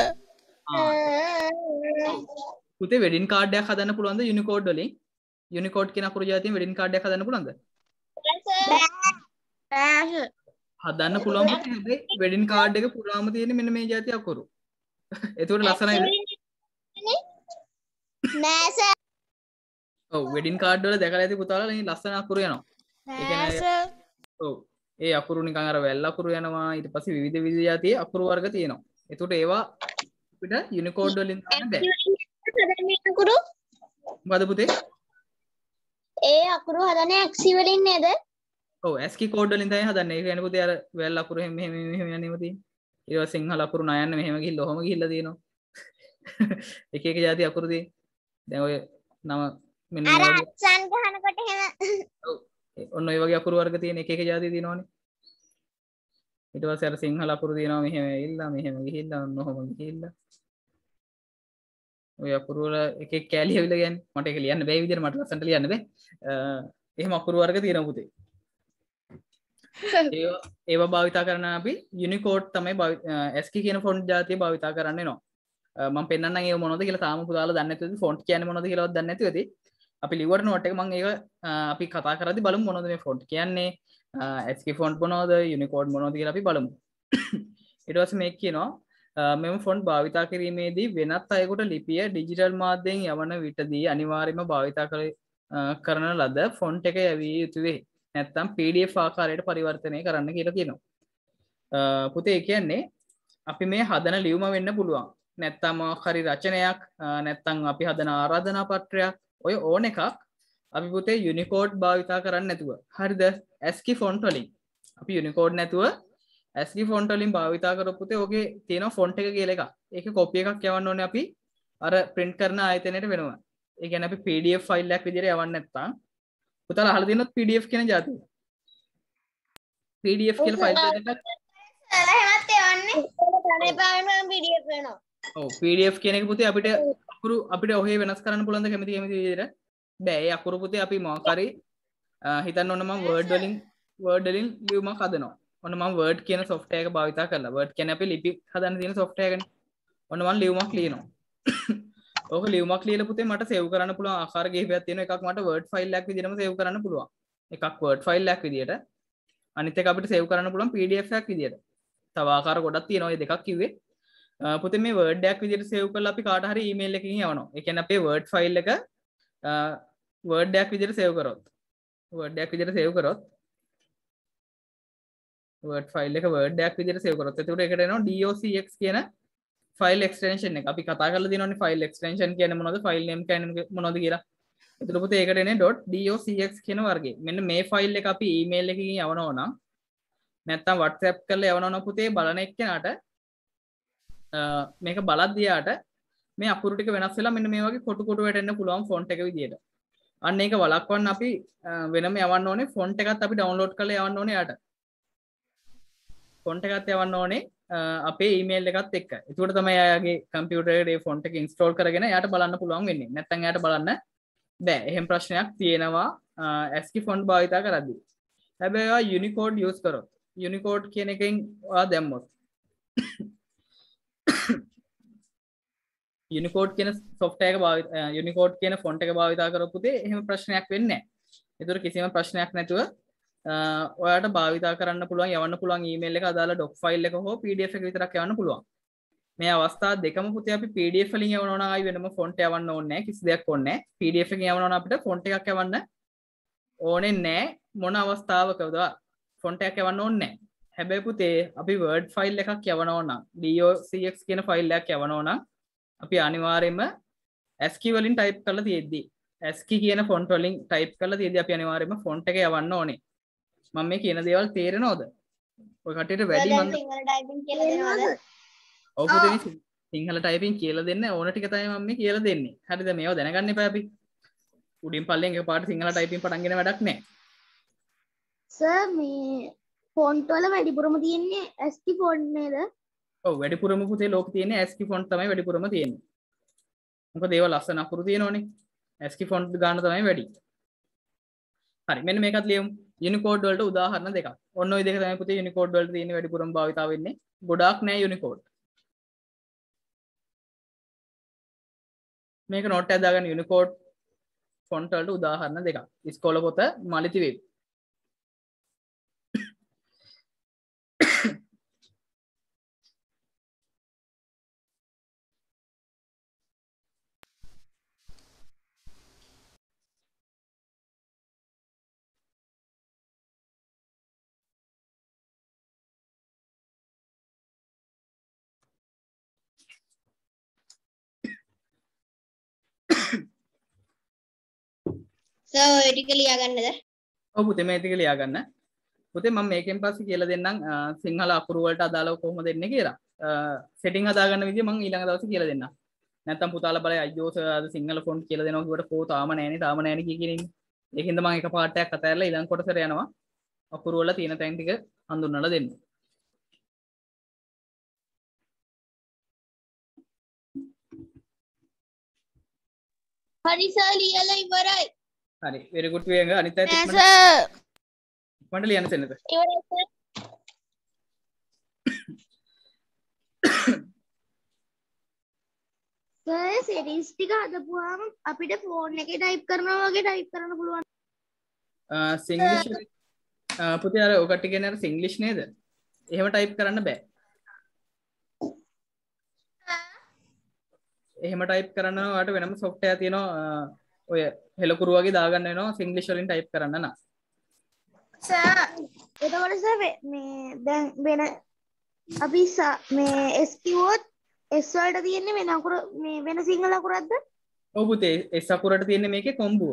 පුතේ වෙඩින් කාඩ් එකක් හදන්න පුළුවන්ද යුනිකෝඩ් වලින්? යුනිකෝඩ් කියන අකුරු ජාතියෙන් වෙඩින් කාඩ් එකක් හදන්න පුළුවන්ද? බෑ සර්. හදන්න පුළුවන් පුතේ. හැබැයි වෙඩින් කාඩ් එක පුරාම තියෙන්නේ මෙන්න මේ ජාති අකුරු. ඒතකොට ලස්සනයිද? නෑ සර්. ඔව් වෙඩින් කාඩ් වල දැකලා ඇති පුතාලා මේ ලස්සන අකුරු යනවා. ඒ නෑ කියන්නේ සර්. ඔව් ඒ අකුරු නිකන් අර වැල් අකුරු යනවා. ඊට පස්සේ විවිධ විවිධ જાතියේ අකුරු වර්ග තියෙනවා. ඒතකොට ඒවා අපිට යුනිකෝඩ් වලින් දාන්න බෑ. හදන්නේ අකුරු? මොකද පුතේ? ඒ අකුරු හදන්නේ ඇක්සි වලින් නේද? ඔව් ඇස්කි කෝඩ් වලින් තමයි හදන්නේ. ඒ කියන්නේ පුතේ අර වැල් අකුරු එහෙම මෙහෙම මෙහෙම යන්නේම තියෙන්නේ. ඊට පස්සේ සිංහල අකුරු නයන්න මෙහෙම ගිහිල්ලා ඔහම ගිහිල්ලා තියෙනවා. එක එක જાති අකුරු තියෙන්නේ. දැන් ඔය නම මෙන්න අර මේ වගේ අත්සන් ගහනකොට එහෙම. ඔව් ඔන්න ඔය වගේ අකුරු වර්ග තියෙන එක එක જાති තියෙනවනේ. ඊට පස්සේ අර සිංහල අකුරු තියෙනවා මෙහෙම ඇවිල්ලා මෙහෙම ගිහිල්ලා ඔන්න ඔහම ගිහිල්ලා. ඔය අකුරු වල එක එක කෑලි ඇවිල්ලා කියන්නේ. මට ඒක ලියන්න බැයි විදිහට මට ලස්සනට ලියන්න බෑ. එහෙම අකුරු වර්ග තියෙනවා පුතේ. ඒවා ඒවා භාවිතා කරන අපි යුනිකෝඩ් තමයි ඇස්කි කියන ෆොන්ට් જાතිය භාවිතා කරන්න වෙනවා. මම පෙන්නන්නම් ඒක මොනවද කියලා තාම පුතාලා දන්නේ නැතුවද ෆොන්ට් කියන්නේ මොනවද කියලාවත් දන්නේ නැතුවද අපි ලිව්වට නෝට් එක මම ඒක අපි කතා කරද්දී බලමු මොනවද මේ ෆොන්ට් කියන්නේ ඇස්කි ෆොන්ට් මොනවද යුනිකෝඩ් මොනවද කියලා අපි බලමු. ඊට පස්සේ මේක කියනවා මෙම ෆොන්ට් භාවිතා කිරීමේදී වෙනත් අයෙකුට ලිපිය ඩිජිටල් මාධ්‍යයෙන් යවන විටදී අනිවාර්යයෙන්ම භාවිතා කරන ලද ෆොන්ට් එක යැවිය යුතු වේ. නැත්තම් P D F ආකාරයට පරිවර්තනය කරන්න කියලා කියනවා. පුතේ ඒ කියන්නේ අපි මේ හදන ලියුම වෙන්න පුළුවන්. නැත්තම් මොකක් හරි රචනයක් නැත්තම් අපි හදන ආරාධනා පත්‍රයක් ඔය ඕන එකක් අපි පුතේ යුනිකෝඩ් භාවිතා කරන්නේ නැතුව හරිද ASCII ෆොන්ට් වලින් අපි යුනිකෝඩ් නැතුව ASCII ෆොන්ට් වලින් භාවිතා කරොත් පුතේ ඔගේ තියෙන ෆොන්ට් එක කියලා එකක්. ඒකේ කොපි එකක් යවන්න ඕනේ අපි අර print කරන ආයතනයට වෙනවා. ඒ කියන්නේ අපි P D F ෆයිල් එකක් විදිහට යවන්න නැත්තම් පුතාලා අහලා තියෙනවද P D F කියන જાතිය? P D F කියලා ෆයිල් එකක් සර් එහෙමත් එවන්නේ තනේ පාවෙන P D F වෙනවා. ඔව් P D F කියන එක පුතේ අපිට අකුරු අපිට ඔහේ වෙනස් කරන්න පුළුවන්ද කැමති කැමති විදිහට? බෑ. ඒ අකුරු පුතේ අපි මොකක් හරි හිතන්න ඕන මම Word වලින් Word වලින් ලියුමක් හදනවා. ඔන්න මම Word කියන software එක භාවිතා කරලා Word කියන්නේ අපි ලිපි හදන්න තියෙන software එකනේ. ඔන්න මම ලියුමක් ලියනවා. ඕක ලියුමක් ලියලා පුතේ මට save කරන්න පුළුවන් ආකාර කිහිපයක් තියෙනවා. එකක් මට Word file එකක් විදිහටම save කරන්න පුළුවන්. එකක් Word file එකක් විදිහට. අනිත් එක අපිට save කරන්න පුළුවන් P D F එකක් විදිහට. තව ආකාර ගොඩක් තියෙනවා. මේ දෙකක් කිව්වේ. පුතේ මේ Word එකක් විදිහට save කරලා අපි කාට හරි email එකකින් යවනවා. ඒ කියන්නේ අපේ Word file එක Word එකක් විදිහට save කරොත් Word එකක් විදිහට save කරොත් Word file එක Word එකක් විදිහට save කරොත් එතකොට ඒකට එනවා docx කියන file extension එක. අපි කතා කරලා දිනවනේ file extension කියන්නේ මොනවද? file name කියන්නේ මොනවද කියලා. එතකොට පුතේ ඒකට එන්නේ .docx කියන වර්ගය. මෙන්න මේ file එක අපි email එකකින් යවනවා නම් නැත්නම් WhatsApp කරලා යවනවා නම් පුතේ බලන එක්කෙනාට මේක බලද්දියාට මේ අකුරු ටික වෙනස් වෙලා මෙන්න මේ වගේ කොටු කොටු වැටෙන්න පුළුවන් font එක විදියට. අන්න ඒක වළක්වන්න අපි වෙනම යවන්න ඕනේ font එකත් අපි download කරලා යවන්න ඕනේ යාට. font එකත් යවන්න ඕනේ අපේ email එකත් එක්ක. ඒකට තමයි එයාගේ computer එකේ font එක install කරගෙන එයාට බලන්න පුළුවන් වෙන්නේ. නැත්නම් එයාට බලන්න බෑ. එහෙම ප්‍රශ්නයක් තියෙනවා ASCII font භාවිතා කරද්දී. හැබැයි ඔයා Unicode use කරොත් Unicode කියන එකෙන් ඔයා දැම්මොත් Unicode කියන software එක භාවිත Unicode කියන font එක භාවිතා කරොත් පුතේ එහෙම ප්‍රශ්නයක් වෙන්නේ නැහැ. ඒතර කිසිම ප්‍රශ්නයක් නැතුව ඔයාට භාවිතා කරන්න පුළුවන් යවන්න පුළුවන් email එක අදාළ doc file එක හෝ P D F එක විතරක් යවන්න පුළුවන්. මේ අවස්ථා දෙකම පුතේ අපි P D F වලින් යවනවා නම් ආයි වෙනම font යවන්න ඕනේ නැහැ. කිසි දෙයක් ඕනේ නැහැ. P D F එකෙන් යවනවා නම් අපිට font එකක් යවන්න ඕනේ නැහැ. මොන අවස්ථාවකද font එකක් යවන්න ඕනේ නැහැ. හැබැයි පුතේ අපි Word file එකක් යවනවා නම් docx කියන file එකක් යවනවා නම් අපි අනිවාර්යයෙන්ම ASCII වලින් type කරලා තියෙද්දි ASCII කියන font වලින් type කරලා තියෙද්දි අපි අනිවාර්යයෙන්ම font එක යවන්න ඕනේ. මම මේ කියන දේවල් තේරෙනවද? ඔය කට්ටියට වැඩි මම සිංහල ටයිපින් කියලා දෙනවද? ඔව් පුතේ සිංහල ටයිපින් කියලා දෙන්න ඕන ටික තමයි මම මේ කියලා දෙන්නේ. හරිද? මේව දැනගන්න එපා අපි. උඩින් පල්ලෙන් එකපාරට සිංහල ටයිපින් පටන් ගෙන වැඩක් නැහැ. සර් මේ ෆොන්ට් වල වැඩිපුරම තියෙන්නේ ASCII ෆොන්ට් නේද? ඔව් වැඩිපුරම පුතේ ලෝකෙ තියෙන්නේ ASCII ෆොන්ට් තමයි වැඩිපුරම තියෙන්නේ. මොකද ඒවා ලස්සන අකුරු තියෙනවනේ. ASCII ෆොන්ට් ගන්න තමයි වැඩි. හරි මෙන්න මේකත් ලියමු. Unicode වලට උදාහරණ දෙකක්. ඔන්න ඔය දෙක තමයි පුතේ Unicode වලට තියෙන වැඩිපුරම භාවිතා වෙන්නේ. ගොඩාක් නෑ Unicode. මේක note එකක් දාගන්න Unicode font වලට උදාහරණ දෙකක්. ඉස්කෝල පොත මලිති වෙබ්. සර් ඔය ටික ලියා ගන්නද? ඔව් පුතේ මේ ටික ලියා ගන්න. පුතේ මම මේකෙන් පස්සේ කියලා දෙන්නම් සිංහල අකුරු වලට අදාළව කොහොමද එන්නේ කියලා. සෙටින් හදාගන්න විදිය මම ඊළඟ දවසේ කියලා දෙන්නම්. නැත්තම් පුතාලා බලයි අයියෝ සර් අද සිංහල ෆොන්ට් කියලා දෙනවා කිව්වට කෝ තාම නැහැනේ තාම නැහැනේ කිය කියන ඉන්නේ. ඒකින්ද මම එක පාඩයක් අතහැරලා ඊළඟ කොටසට යනවා. අකුරු වල තියෙන තැන් ටික හඳුන්වලා දෙන්න. හරි සර් ලියලා ඉවරයි. හරි very good වේග අනිත් අයත් නෑ ඉක්මනට සර්. ඉක්මනට ලියන්න සෙන්නද? ඉවරයි සර්. සර් සීරීස් ටික හදපුවාම අපිට ෆෝන් එකේ ටයිප් කරනවා වගේ ටයිප් කරන්න පුළුවන්. සිංග්ලිෂ් පුතේ අර ඔය කට්ටිය කියන්නේ අර සිංග්ලිෂ් නේද? එහෙම ටයිප් කරන්න බෑ. එහෙම ටයිප් කරන්න ඔයාලට වෙනම software තියෙනවා ඔය හෙලකුරු වගේ දාගන්න වෙනවා සිංග්ලිෂ් වලින් ටයිප් කරන්න නා. සර් එතකොට සර් මේ දැන් වෙන අපි මේ S කිව්වොත් S වලට තියෙන්නේ වෙන අකුර මේ වෙන සිංහල අකුරක්ද? ඔව් පුතේ S අකුරට තියෙන්නේ මේකේ කොම්බුව.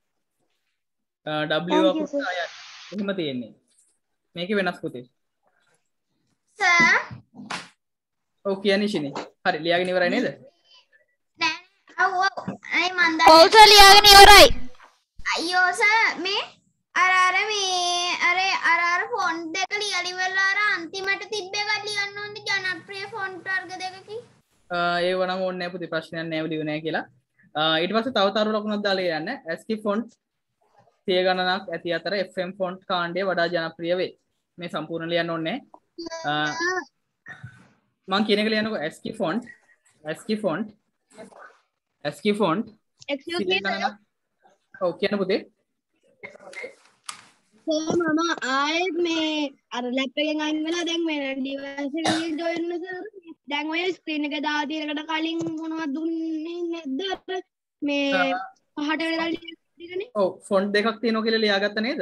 W අකුරට අයත් එහෙම තියෙන්නේ. මේකේ වෙනස් පුතේ. සර් ඔව් කියන්නේ ඉෂිනේ. හරි ලියාගෙන ඉවරයි නේද? නෑ ඔව් ඔව් අය මන් ඔව් සර් ලියාගෙන ඉවරයි. අයියෝ සර් මේ අර අර මේ අර අර අර ෆොන්ට් දෙක ලියලි වෙලා අර අන්තිමට තිබ්බ එක ලියන්න ඕනේ ජනප්‍රිය ෆොන්ට් වර්ග දෙකකින්. ඒ වනම් ඕනේ නැහැ පුතේ ප්‍රශ්නයක් නැහැ ලියුවේ නැහැ කියලා. ඊට පස්සේ තව තරු ලකුණක් දාලා යන්න. ASCII ෆොන්ට් සිය ගණනක් ඇති අතර එෆ් එම් ෆොන්ට් කාණ්ඩය වඩා ජනප්‍රිය වේ. මේ සම්පූර්ණ ලියන්න ඕනේ නැහැ. මම කියන එක ලියන්නකෝ ASCII font ASCII font ASCII font excuse me sir. ඔව් කියන පුතේ. සර් මම ආයෙත් මේ අර ලැප් එකෙන් අයින් වෙලා දැන් මේ ඩිවයිස් එකකින් ජොයින් වෙනවා සර්. දැන් ඔය ස්ක්‍රීන් එක දාලා තියෙනකට කලින් මොනවද දුන්නේ නැද්ද අපේ මේ පහට වෙලා ලියන්නේ. ඔව් ෆොන්ට් දෙකක් තියෙනවා කියලා ලියාගත්ත නේද?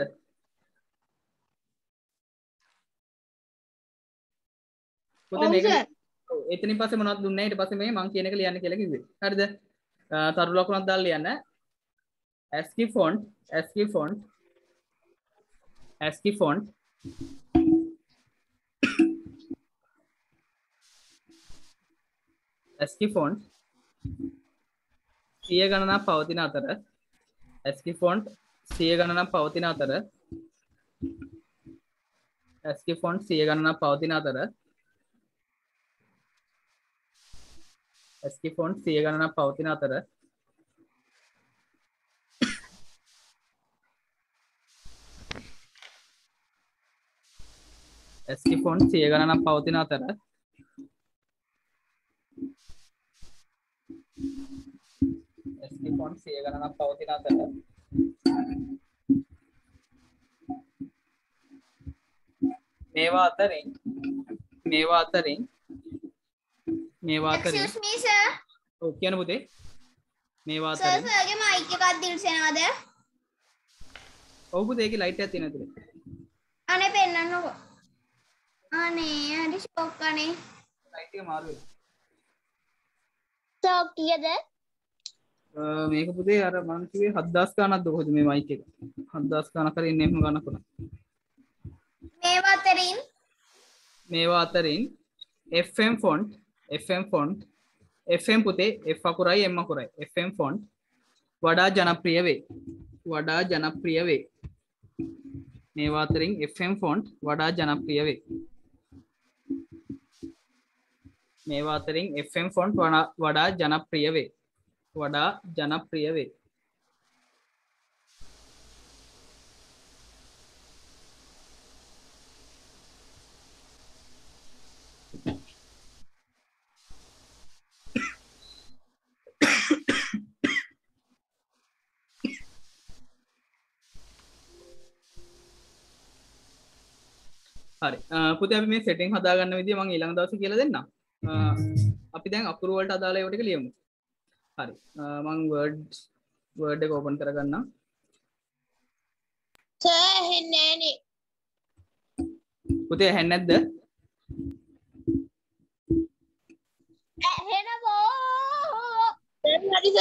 පුතේ මේක ඔව් එතනින් පස්සේ මොනවද දුන්නේ ඊට පස්සේ මේ මං කියන එක ලියන්න කියලා කිව්වේ. හරිද? තරු ලකුණක් දාලා ලියන්න. ASCII font ASCII font ASCII font ASCII font සිය ගණනක් පවතින අතර ASCII font සිය ගණනක් පවතින අතර ASCII font සිය ගණනක් පවතින අතර ASCII font සිය ගණනක් පවතින අතර ASCII font සිය ගණනක් පවතින අතර ASCII font සිය ගණනක් පවතින අතර මේවා අතරින් මේවා අතරින් මේවා අතරින් excuse me sir. ඔව් කියන පුතේ මේවා සර් අතරින් සර්ගේ මයික් එකක් දිල්සෙනවද? ඔව් පුතේ ඒකේ ලයිට් එකක් තියෙනවා ඇතුලේ. අනේ පෙන්නන්නකෝ. අනේ හරි ෂොක් අනේ. ලයිට් එක මාරු වෙලා. සර් කීයද? මේක පුතේ අර මං කිව්වේ හත්දාස් ගානක්ද කොහොමද මේ මයික් එක හත්දාස් ගානක් හරි ඉන්නේ එහෙම ගානක් උනා. මේවා අතරින් මේවා අතරින් F M font F M font F M පුතේ F අකුරයි M අකුරයි එෆ් එම් font වඩා ජනප්‍රිය වේ. වඩා ජනප්‍රිය වේ. මේවා අතරින් එෆ් එම් font වඩා ජනප්‍රිය වේ. මේවා අතරින් එෆ් එම් font වඩා ජනප්‍රිය වේ. වඩා ජනප්‍රිය වේ. හරි පුතේ අපි මේ සෙටින් හදාගන්න විදිය මම ඊළඟ දවසේ කියලා දෙන්නම්. අපි දැන් අකුරු වලට අදාළ ඒවා ටික ලියමු. හරි මම word word එක ඕපන් කරගන්නම්. සර් ඇහෙන්නේ නෑනේ. පුතේ ඇහෙන්නේ නැද්ද? ඇහෙනවෝ. දැන් හරිද?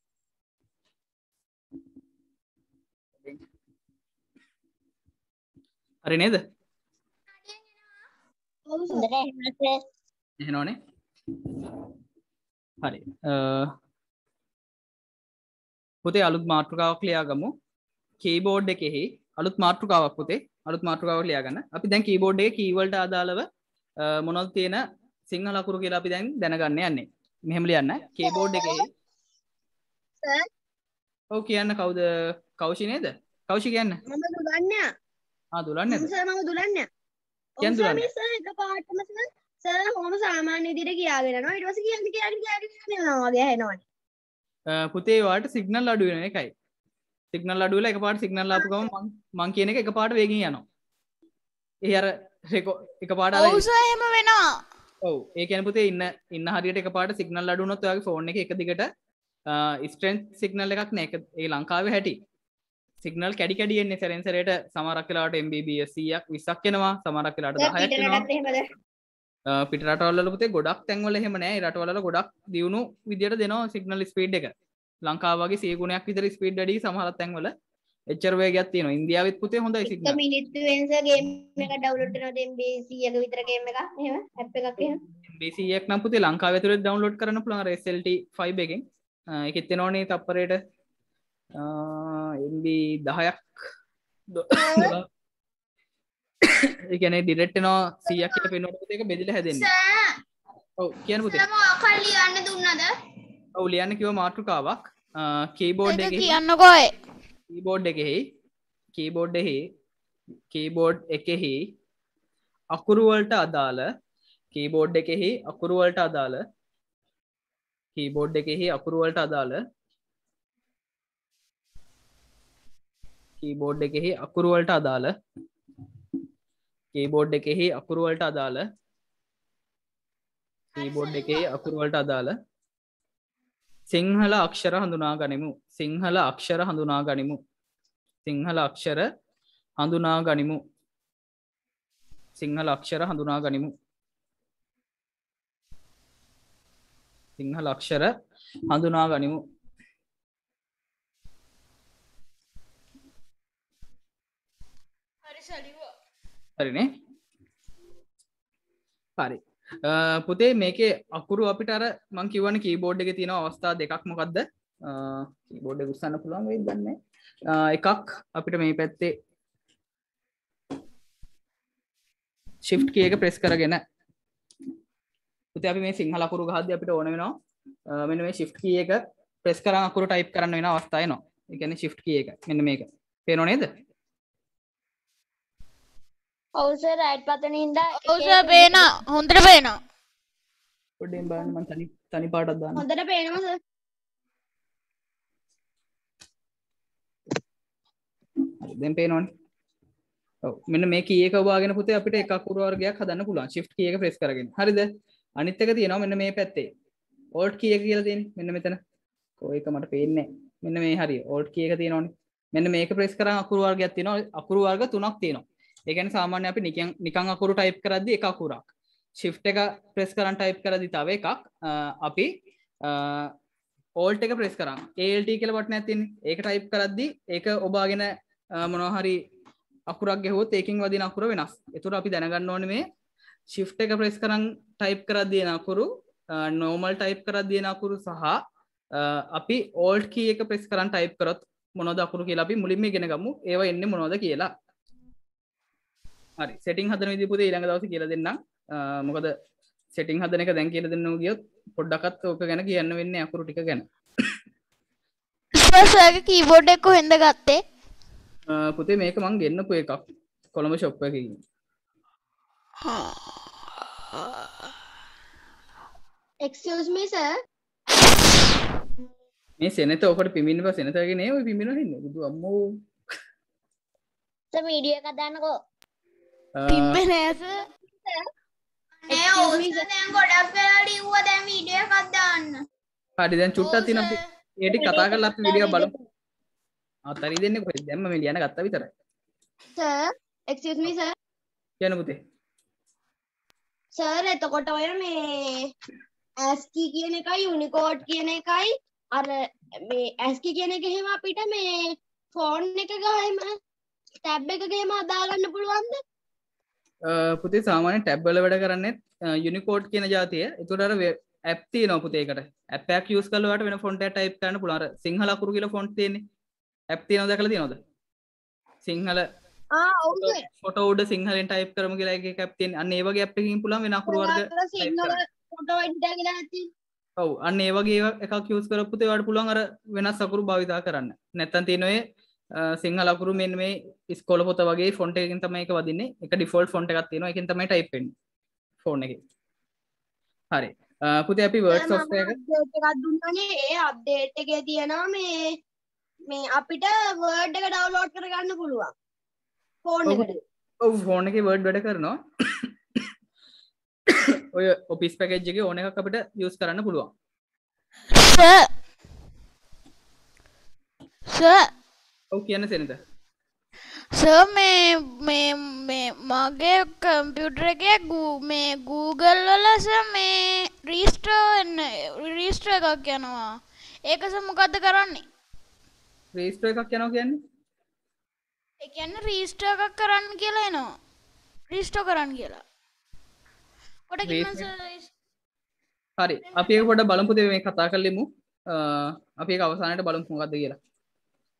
හරි නේද? හොඳට ඇහෙනවා සර්. එහෙනෝනේ. හරි. පුතේ අලුත් මාතෘකාවක් ලියාගමු. කීබෝඩ් එකෙහි අලුත් මාතෘකාවක් පුතේ අලුත් මාතෘකාවක් ලියාගන්න. අපි දැන් කීබෝඩ් එකේ කී වලට අදාළව මොනවද තියෙන සිංහල අකුරු කියලා අපි දැන් දැනගන්න යන්නේ. මෙහෙම ලියන්න. කීබෝඩ් එකෙහි සර් ඔව් කියන්න කවුද? කෞෂි නේද? කෞෂි කියන්න. මම දුලන්නේ. ආ දුලන්නේද? සර් මම දුලන්නේ. කියන්න දුලන්නේ. සර් එකපාරටම සර් සර් කොහොම සාමාන්‍ය විදිහට කියාගෙන යනවා. ඊට පස්සේ කියන්නේ කියාගෙන කියාගෙන යනවා වගේ ඇහෙනවනේ. පුතේ වාට සිග්නල් අඩු වෙන එකයි. සිග්නල් අඩු වෙලා එකපාරට සිග්නල් ආපු ගමන් මං මං කියන එක එකපාරට වේගෙන් යනවා. ඒ අර එකපාරට අර ඔව් සර් එහෙම වෙනවා. ඔව් ඒ කියන්නේ පුතේ ඉන්න ඉන්න හරියට එකපාරට සිග්නල් අඩු වුණොත් ඔයාගේ ෆෝන් එකේ එක දිගට ස්ට්‍රෙන්ත් සිග්නල් එකක් නෑ. ඒක ඒ ලංකාවේ හැටි. සිග්නල් කැඩි කැඩි එන්නේ සැරෙන් සැරේට සමහරක් වෙලාවට එම් බී බී එස් සීයක් විස්සක් එනවා. සමහරක් වෙලාවට දහයක් එනවා. පිට රටවල් වල පුතේ ගොඩක් තැන්වල එහෙම නෑ. ඒ රටවල වල ගොඩක් දියුණු විදියට දෙනවා සිග්නල් ස්පීඩ් එක. ලංකාව වගේ සිය ගුණයක් විතර ස්පීඩ් වැඩි සමහර තැන්වල එච්චර වේගයක් තියෙනවා. ඉන්දියාවෙත් පුතේ හොඳයි සිග්නල්. එක මිනිත්තුවෙන් සර් ගේම් එක ඩවුන්ලෝඩ් කරනවා එම් බී සීයක විතර ගේම් එකක්. එහෙම ඇප් එකක් එහෙම. එම් බී සීයක් නම් පුතේ ලංකාව ඇතුලේ ඩවුන්ලෝඩ් කරන්න පුළුවන් අර එස් එල් ටී ෆයිව් එකෙන්. ඒකෙත් එනෝනේ තප්පරයට එම් බී දහයක් ඒ කියන්නේ ඩිරෙක්ට් වෙනවා සීයක් කියලා පේනකොට පුතේ ඒක බෙදලා හැදෙන්නේ. ඔව් කියන්න පුතේ. සර් මොකක් හරි ලියන්න දුන්නද? ඔව් ලියන්න කිව්ව මාතෘකාවක් කීබෝඩ් ඒක එකේ කියන්නකෝ ඒ. කීබෝඩ් එකෙහි කීබෝඩ් එකෙහි කීබෝඩ් එකෙහි අකුරු වලට අදාළ කීබෝඩ් එකෙහි අකුරු වලට අදාළ කීබෝඩ් එකෙහි අකුරු වලට අදාළ කීබෝඩ් එකෙහි අකුරු වලට අදාළ කීබෝඩ් එකෙහි අකුරු වලට අදාළ කීබෝඩ් එකෙහි අකුරු වලට අදාළ සිංහල අක්ෂර හඳුනා ගනිමු. සිංහල අක්ෂර හඳුනා ගනිමු. සිංහල අක්ෂර හඳුනා ගනිමු. සිංහල අක්ෂර හඳුනා ගනිමු. සිංහල අක්ෂර හඳුනා ගනිමු. හරි සලිව. හරිනේ. හරි. පුතේ මේකේ අකුරු අපිට අර මං කියවනේ කීබෝඩ් එකේ තියෙන අවස්ථා දෙකක් මොකද්ද? කීබෝඩ් එක උස්සන්න පුළුවන් වෙයිද දන්නේ නැහැ. එකක් අපිට මේ පැත්තේ shift key එක press කරගෙන පුතේ අපි මේ සිංහල අකුරු ගහද්දී අපිට ඕන වෙනවා මෙන්න මේ shift key එක press කරන් අකුරු type කරන්න වෙන අවස්ථා එනවා. ඒ කියන්නේ shift key එක. මෙන්න මේක. පේනව නේද? ඔව් සර් රයිට් බටන් ඉඳලා ඔව් සර් පේනවා. හොඳට පේනවා. පොඩ්ඩෙන් බලන්න මම තනි තනි පාටක් දාන්න. හොඳට පේනවා සර්. හරි දැන් පේනවනේ. ඔව් මෙන්න මේ key එක ඔබාගෙන පුතේ අපිට එක අකුරු වර්ගයක් හදන්න පුළුවන්. shift key එක press කරගෙන. හරිද? අනිත් එක තියෙනවා මෙන්න මේ පැත්තේ. alt key එක කියලා තියෙන්නේ. මෙන්න මෙතන. කො එක මට පේන්නේ නැහැ. මෙන්න මේ හරිය. alt key එක තියෙනවනේ. මෙන්න මේක press කරන් අකුරු වර්ගයක් තියෙනවා. අකුරු වර්ග තුනක් තියෙනවා. ඒ කියන්නේ සාමාන්‍ය අපි නිකන් නිකන් අකුරු type කරද්දී එක අකුරක්. shift එක press කරන් type කරද්දී තව එකක්. අපි alt එක press කරන් alt කියලා බටන් එකක් තියෙන්නේ. ඒක type කරද්දී ඒක ඔබාගෙන මොනවා හරි අකුරක් ගැහුවොත් ඒකෙන් වදින අකුර වෙනස්. ඒතකොට අපි දැනගන්න ඕනේ මේ shift එක press කරන් type කරද්දී එන අකුරු normal type කරද්දී එන අකුරු සහ අපි alt key එක press කරන් type කරොත් මොනවද අකුරු කියලා අපි මුලින්ම ඉගෙන ගමු. ඒවා එන්නේ මොනවද කියලා. හරි setting හදන විදිහ පුතේ ඊළඟ දවසේ කියලා දෙන්නම්. මොකද setting හදන එක දැන් කියලා දෙන්නෝ ගියොත් පොඩ්ඩක්වත් ඕක ගැන කියන්න වෙන්නේ අකුරු ටික ගැන. සර්ගේ කීබෝඩ් එක කොහෙන්ද ගත්තේ? පුතේ මේක මං ගෙන්නපු එකක් කොළඹ shop එකේ ගිහින්. excuse me sir. මේ සෙනත ඔකට පිමින්න බා සෙනතගේ නේ ඔය පිමිනව ඉන්නේ. බුදු අම්මෝ. සර් වීඩියෝ එකක් දාන්නකෝ. පිම්මේ නෑ සර්. නේ ඔව් සර් දැන් ගොඩක් වෙලා ලිව්වා දැන් වීඩියෝ එකක් දාන්න. හරි දැන් චුට්ටක් තියෙන අපි ඒ ටික කතා කරලා අපි වීඩියෝ බලමු. අතරි දෙන්නේ කොහෙද? දැම්ම මේ ලියන ගත්තා විතරයි. sir excuse me sir. කියන්න පුතේ. sir එතකොට ඔය මේ ASCII කියන එකයි Unicode කියන එකයි අර මේ ASCII කියන එක එහෙම අපිට මේ ෆෝන් එක ගහම ටැබ් එකක එහෙම හදා ගන්න පුළුවන්ද? පුතේ සාමාන්‍ය ටැබ් වල වැඩ කරන්නේ Unicode කියන જાතිය. ඒකට අර ඇප් තියෙනවා පුතේ ඒකට. ඇප් එකක් යූස් කරලා ඔයාලට වෙන ෆොන්ට් එකක් ටයිප් කරන්න පුළුවන්. අර සිංහල අකුරු කියලා ෆොන්ට් තියෙන්නේ. ඇප් තියෙනවද දැකලා තියෙනවද? සිංහල ආ ඔව් සර්. ෆොටෝ උඩ සිංහලෙන් ටයිප් කරමු කියලා එක එක ඇප් තියෙන. අන්න ඒ වගේ ඇප් එකකින් පුළුවන් වෙන අකුරු වර්ග සිංහල ෆොටෝ එඩිටර් කියලා නැති. ඔව් අන්න ඒ වගේ එකක් යූස් කරපු පුතේ ඔයාලට පුළුවන් අර වෙනස් අකුරු භාවිතා කරන්න. නැත්තම් තියෙන ඔය සිංහල අකුරු මෙන්න මේ ඉස්කෝල පොත වගේ ෆොන්ට් එකකින් තමයි ඒක වදින්නේ. එක ඩිෆෝල්ට් ෆොන්ට් එකක් තියෙනවා. ඒකෙන් තමයි ටයිප් වෙන්නේ ෆෝන් එකේ. හරි. පුතේ අපි වර්ඩ් සොෆ්ට්වෙයාර් එක අප්ඩේට් එකක් දුන්නානේ. ඒ අප්ඩේට් එකේ තියෙනවා මේ මේ අපිට වර්ඩ් එක ඩවුන්ලෝඩ් කරගන්න පුළුවන් ෆෝන් එකට. ඔව් ෆෝන් එකේ වර්ඩ් වැඩ කරනවා. ඔය ඔෆිස් පැකේජ් එකේ ඕන එකක් අපිට යූස් කරන්න පුළුවන්. සර් සර් ඔව් කියන්න සෙනද. සර් මේ මේ මේ මගේ කම්පියුටර් එකේ මේ Google වල සර් මේ රීස්ටෝර් රීස්ටෝර් එකක් යනවා. ඒක සර් මොකද්ද කරන්නේ? රීස්ටෝර් එකක් යනවා කියන්නේ? ඒ කියන්නේ රීස්ටෝර් එකක් කරන්න කියලා එනවා. රීස්ටෝර් කරන්න කියලා. කොට කිව්වම සර් හරි. අපි ඒක පොඩ්ඩක් බලමු පුතේ මේ කතා කරලෙමු. අපි ඒක අවසානයේට බලමු මොකද්ද කියලා.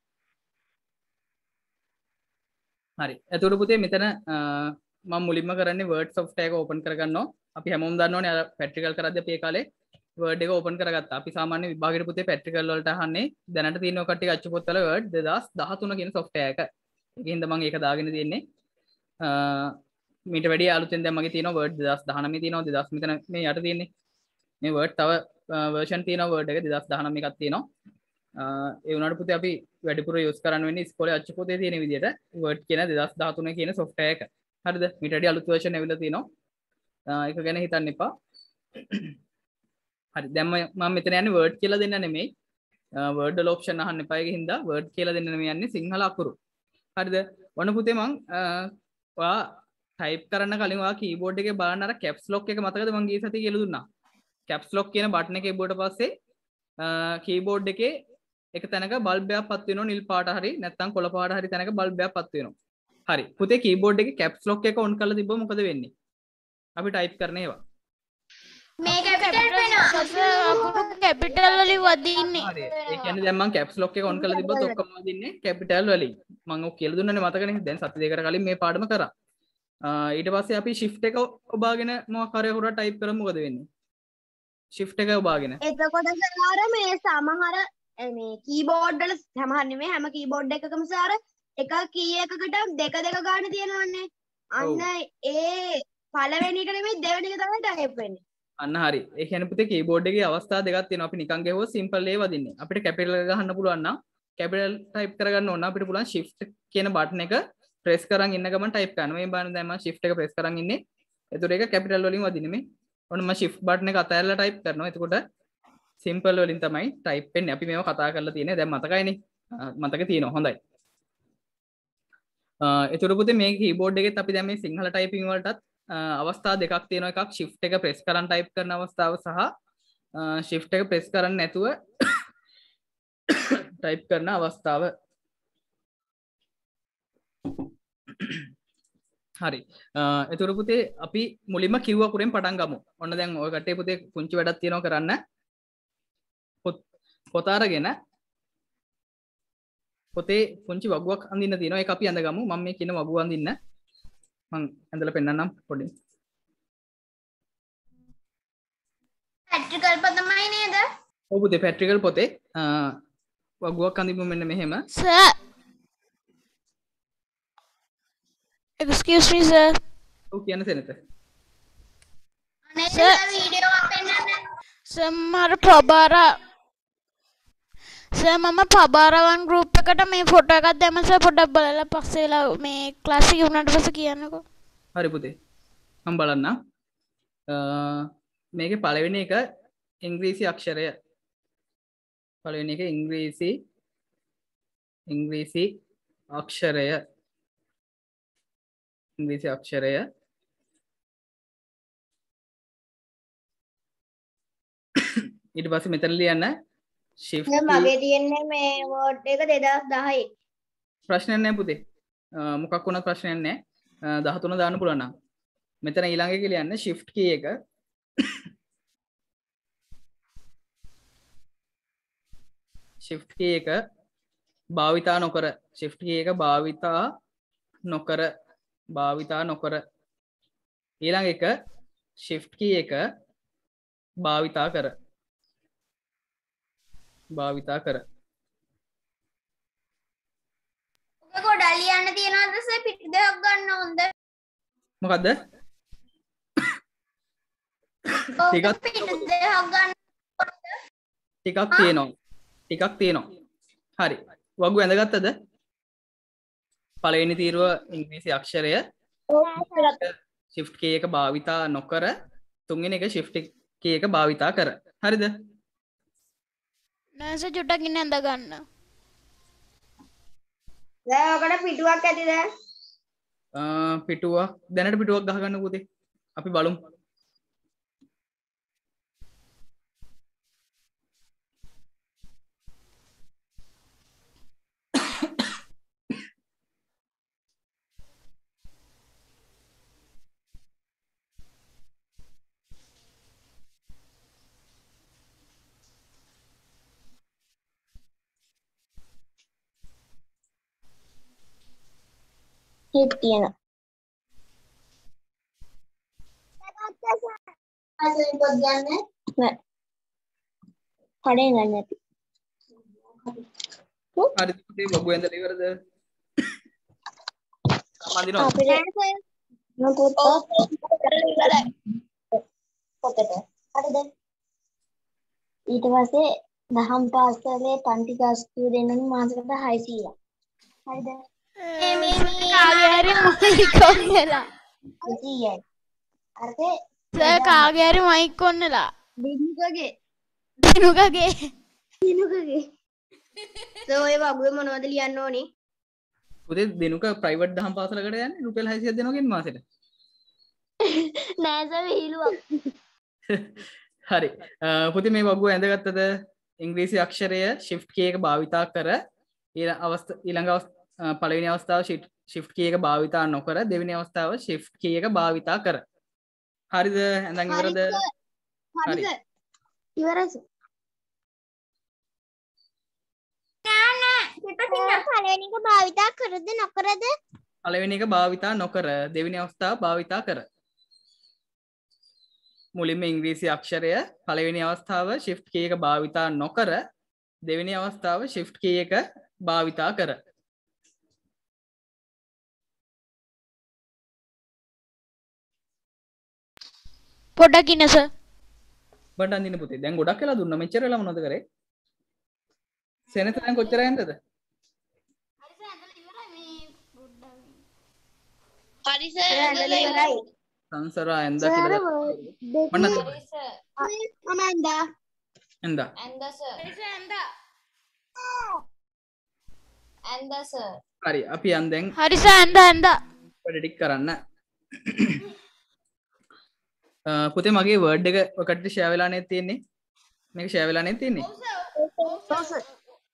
හරි එතකොට පුතේ මෙතන මම මුලින්ම කරන්නේ word software එක open කරගන්නවා. අපි හැමෝම දන්නවනේ අර practical කරද්දී අපි ඒ කාලේ word එක open කරගත්තා. අපි සාමාන්‍ය විභාගෙට පුතේ practical වලට අහන්නේ දැනට තියෙන ඔය කට්ටිය අච්චු පොත්වල word දෙදාස් දහතුන කියන software එක. ඒකින්ද මම ඒක දාගෙන තියෙන්නේ. මීට වැඩිය අලුතෙන් දැන් මගේ තියෙනවා word දෙදාස් දහනවය තියෙනවා දෙදාස් මෙතන මේ යට තියෙන්නේ. මේ word තව version තියෙනවා word එක දෙදාස් දහනවය එකක් තියෙනවා. ඒ වුණාට පුතේ අපි වැඩිපුර යූස් කරන්න වෙන්නේ ඉස්කෝලේ අච්චු පොතේ තියෙන විදිහට word කියන දෙදාස් දහතුන කියන software එක. හරිද? මීට වැඩිය අලුත් version ඇවිල්ලා තියෙනවා. ඒක ගැන හිතන්න එපා. හරි දැන් මම මෙතන යන්නේ word කියලා දෙන්න නෙමෙයි. word වල option අහන්න එපා ඒකින් හින්දා word කියලා දෙන්න නෙමෙයි යන්නේ සිංහල අකුරු. හරිද? වන්න පුතේ මං ඔයා type කරන්න කලින් ඔයා keyboard එකේ බලන්න අර caps lock එක මතකද මං ගිය සතියේ කියලා දුන්නා. caps lock කියන button එක එබුවට පස්සේ keyboard එකේ එක තැනක බල්බ් එකක් පත් වෙනවා නිල් පාට හරි නැත්නම් කොළ පාට හරි තැනක බල්බ් එකක් පත් වෙනවා. හරි. පුතේ keyboard එකේ caps lock එක on කරලා තිබ්බම මොකද වෙන්නේ? අපි type කරන ඒවා. මේ කැපිටල් වෙනවා. අකුරු කැපිටල් වලින් වදින්නේ. හරි. ඒ කියන්නේ දැන් මම caps lock එක on කරලා තිබ්බොත් ඔක්කොම වදින්නේ capital වලින්. මම ඔක් කියලා දුන්නනේ මතකනේ. දැන් සති දෙකකට කලින් මේ පාඩම කරා. ඊට පස්සේ අපි shift එක ඔබාගෙන මොකක් හරි හොරා type කරමු මොකද වෙන්නේ? shift එක ඔබාගෙන. එතකොට සාර මේ සමහර මේ කීබෝඩ් වල සමහර නෙමෙයි හැම කීබෝඩ් එකකම සාර එක කී එකකට දෙක දෙක ගන්න තියෙනවනේ. අන්න ඒ පළවෙනි එක නෙමෙයි දෙවෙනි එක තමයි type වෙන්නේ. අන්න හරි. ඒ කියන්නේ පුතේ keyboard එකේ අවස්ථා දෙකක් තියෙනවා. අපි නිකන් ගෙවුවොත් simple A වදින්නේ. අපිට capital එක ගහන්න පුළුවන් නම් capital type කරගන්න ඕන අපිට පුළුවන් shift කියන button එක press කරන් ඉන්න ගමන් type කරන්න. මේ බලන්න දැන් මම shift එක press කරන් ඉන්නේ. එතකොට ඒක capital වලින් වදින්නේ මේ. ඔන්න මම shift button එක අතහැරලා type කරනවා. එතකොට simple වලින් තමයි type වෙන්නේ. අපි මේව කතා කරලා තියෙන්නේ. දැන් මතකයිනේ. මතකේ තියෙනවා. හොඳයි. එතකොට පුතේ මේ keyboard එකෙත් අපි දැන් මේ සිංහල typing වලටත් අවස්ථා දෙකක් තියෙනවා. එකක් shift එක press කරන් type කරන අවස්ථාව සහ shift එක press කරන්නේ නැතුව type කරන අවස්ථාව. හරි. එතකොට පුතේ අපි මුලින්ම කිව්ව අකුරෙන් පටන් ගමු. ඔන්න දැන් ඔය කට්ටිය පුතේ පුංචි වැඩක් තියෙනවා කරන්න. පොත අරගෙන පොතේ පුංචි වගුවක් අඳින්න තියෙනවා. ඒක අපි අඳගමු. මම මේ කියන වගුව අඳින්න මං ඇඳලා පෙන්නන්නම් පොඩි. පැට්‍රිකල් පොත තමයි නේද? ඔව් පුතේ පැට්‍රිකල් පොතේ වගුවක් අඳින්න මෙන්න මෙහෙම. Sir. Excuse me, sir. ඔව් කියන්න සෙනත. අනේ Sir. වීඩියෝ එකක් පෙන්නන්න. Sir මර ප්‍රබාරා සර් මම පබාරවන් ගෲප් එකට මේ ෆොටෝ එකක් දැම්ම සර් පොඩ්ඩක් බලලා පස්සේලා මේ ක්ලාස් එකේ වුණාට පස්සේ කියන්නකෝ. හරි පුතේ. මම බලන්නම්. මේකේ පළවෙනි එක ඉංග්‍රීසි අක්ෂරය. පළවෙනි එක ඉංග්‍රීසි ඉංග්‍රීසි අක්ෂරය. ඉංග්‍රීසි අක්ෂරය. ඊට පස්සේ මෙතන ලියන්න shift මගේ තියෙන්නේ මේ වෝඩ් එක දෙදාස් දහය. ප්‍රශ්නයක් නැහැ පුතේ. මොකක් වුණත් ප්‍රශ්නයක් නැහැ. දහතුන දාන්න පුළුවන් නම්. මෙතන ඊළඟ එක ලියන්න shift key එක. shift key එක භාවිතා නොකර shift key එක භාවිතා නොකර භාවිතා නොකර ඊළඟ එක shift key එක භාවිතා කර භාවිතා කර. ඔක ගොඩක් ලියන්න තියනවාද සර් පිටු දෙකක් ගන්න ඕනද? මොකද්ද? ටිකක් පිටු දෙකක් ගන්න ටිකක් තියෙනවා. ටිකක් තියෙනවා. හරි. වගු ඇඳගත්තද? පළවෙනි තීරුව ඉංග්‍රීසි අක්ෂරය shift key එක භාවිතා නොකර තුන්වෙනි එක shift key එක භාවිතා කර. හරිද? නෑ සර් චුට්ටක් ඉන්න ඇඳ ගන්න. දැන් ඔකට පිටුවක් ඇතිද? පිටුවක් දැනට පිටුවක් ගහගන්න පුතේ. අපි බලමු. හිට් තියෙනවා. අසෙන් පොත් ගන්න නෑ. කඩේ ගන්න නැති. හරි පුතේ වගු ඇඳලා ඉවරද? සාමාන්‍යනවා. අපිට මොකද ඉවරයි. පොතට. හරිද? ඊට පස්සේ දහම් පාසලේ පන්ති ගාස්තු දෙන්නු මාසෙකට හයසීයක්. හරිද? මේ මේ කාගේ හරි මයික් ඔන් වෙලා. හයසීයයි. අරකේ සර් කාගේ හරි මයික් ඔන් වෙලා. දිනුකගේ දිනුකගේ. දිනුකගේ සෝ ඒ වගේ මොනවද ලියන්න ඕනේ? පුතේ දිනුක ප්‍රයිවට් දහම් පාසලකට යන්නේ රුපියල් හයසියක් දෙනවා කියන මාසෙට. නෑ සර් විහිළුවක්. හරි. පුතේ මේ වගුව ඇඳගත්තද? ඉංග්‍රීසි අක්ෂරය shift key එක භාවිතා කර ඊළඟ අවස්ථාව ඊළඟ අවස්ථාව පළවෙනි අවස්ථාව shift key එක භාවිතා නොකර දෙවෙනි අවස්ථාව shift key එක භාවිතා කර. හරිද? ඇඳන් ඉවරද? හරිද? ඉවරයි සර්. නෑ නෑ. පිටින් පළවෙනි එක භාවිතා කරද නොකරද? පළවෙනි එක භාවිතා නොකර දෙවෙනි අවස්ථාව භාවිතා කර. මුලින්ම ඉංග්‍රීසි අක්ෂරය පළවෙනි අවස්ථාව shift key එක භාවිතා නොකර දෙවෙනි අවස්ථාව shift key එක භාවිතා කර. පොඩ්ඩක් ඉන්න සර්. බඩ අඳින්න පුතේ. දැන් ගොඩක් වෙලා දුන්නා. මෙච්චර වෙලා මොනවද කරේ? සෙනත දැන් කොච්චර යන්නද? හරි සර් ඇඳලා ඉවරයි. සංසරා ඇඳා කියලා. මන්න මම ඇඳා. ඇඳා. ඇන්දා සර්. හරි සර් ඇඳා. ඇන්දා සර්. හරි අපි යන් දැන් හරි සර් ඇඳා ඇඳා. වැඩ ටික කරන්න. පුතේ මගේ වර්ඩ් එක ඔකට ෂෙයා වෙලා නේ තියෙන්නේ. මේක ෂෙයා වෙලා නේ තියෙන්නේ. ඔව් සර්.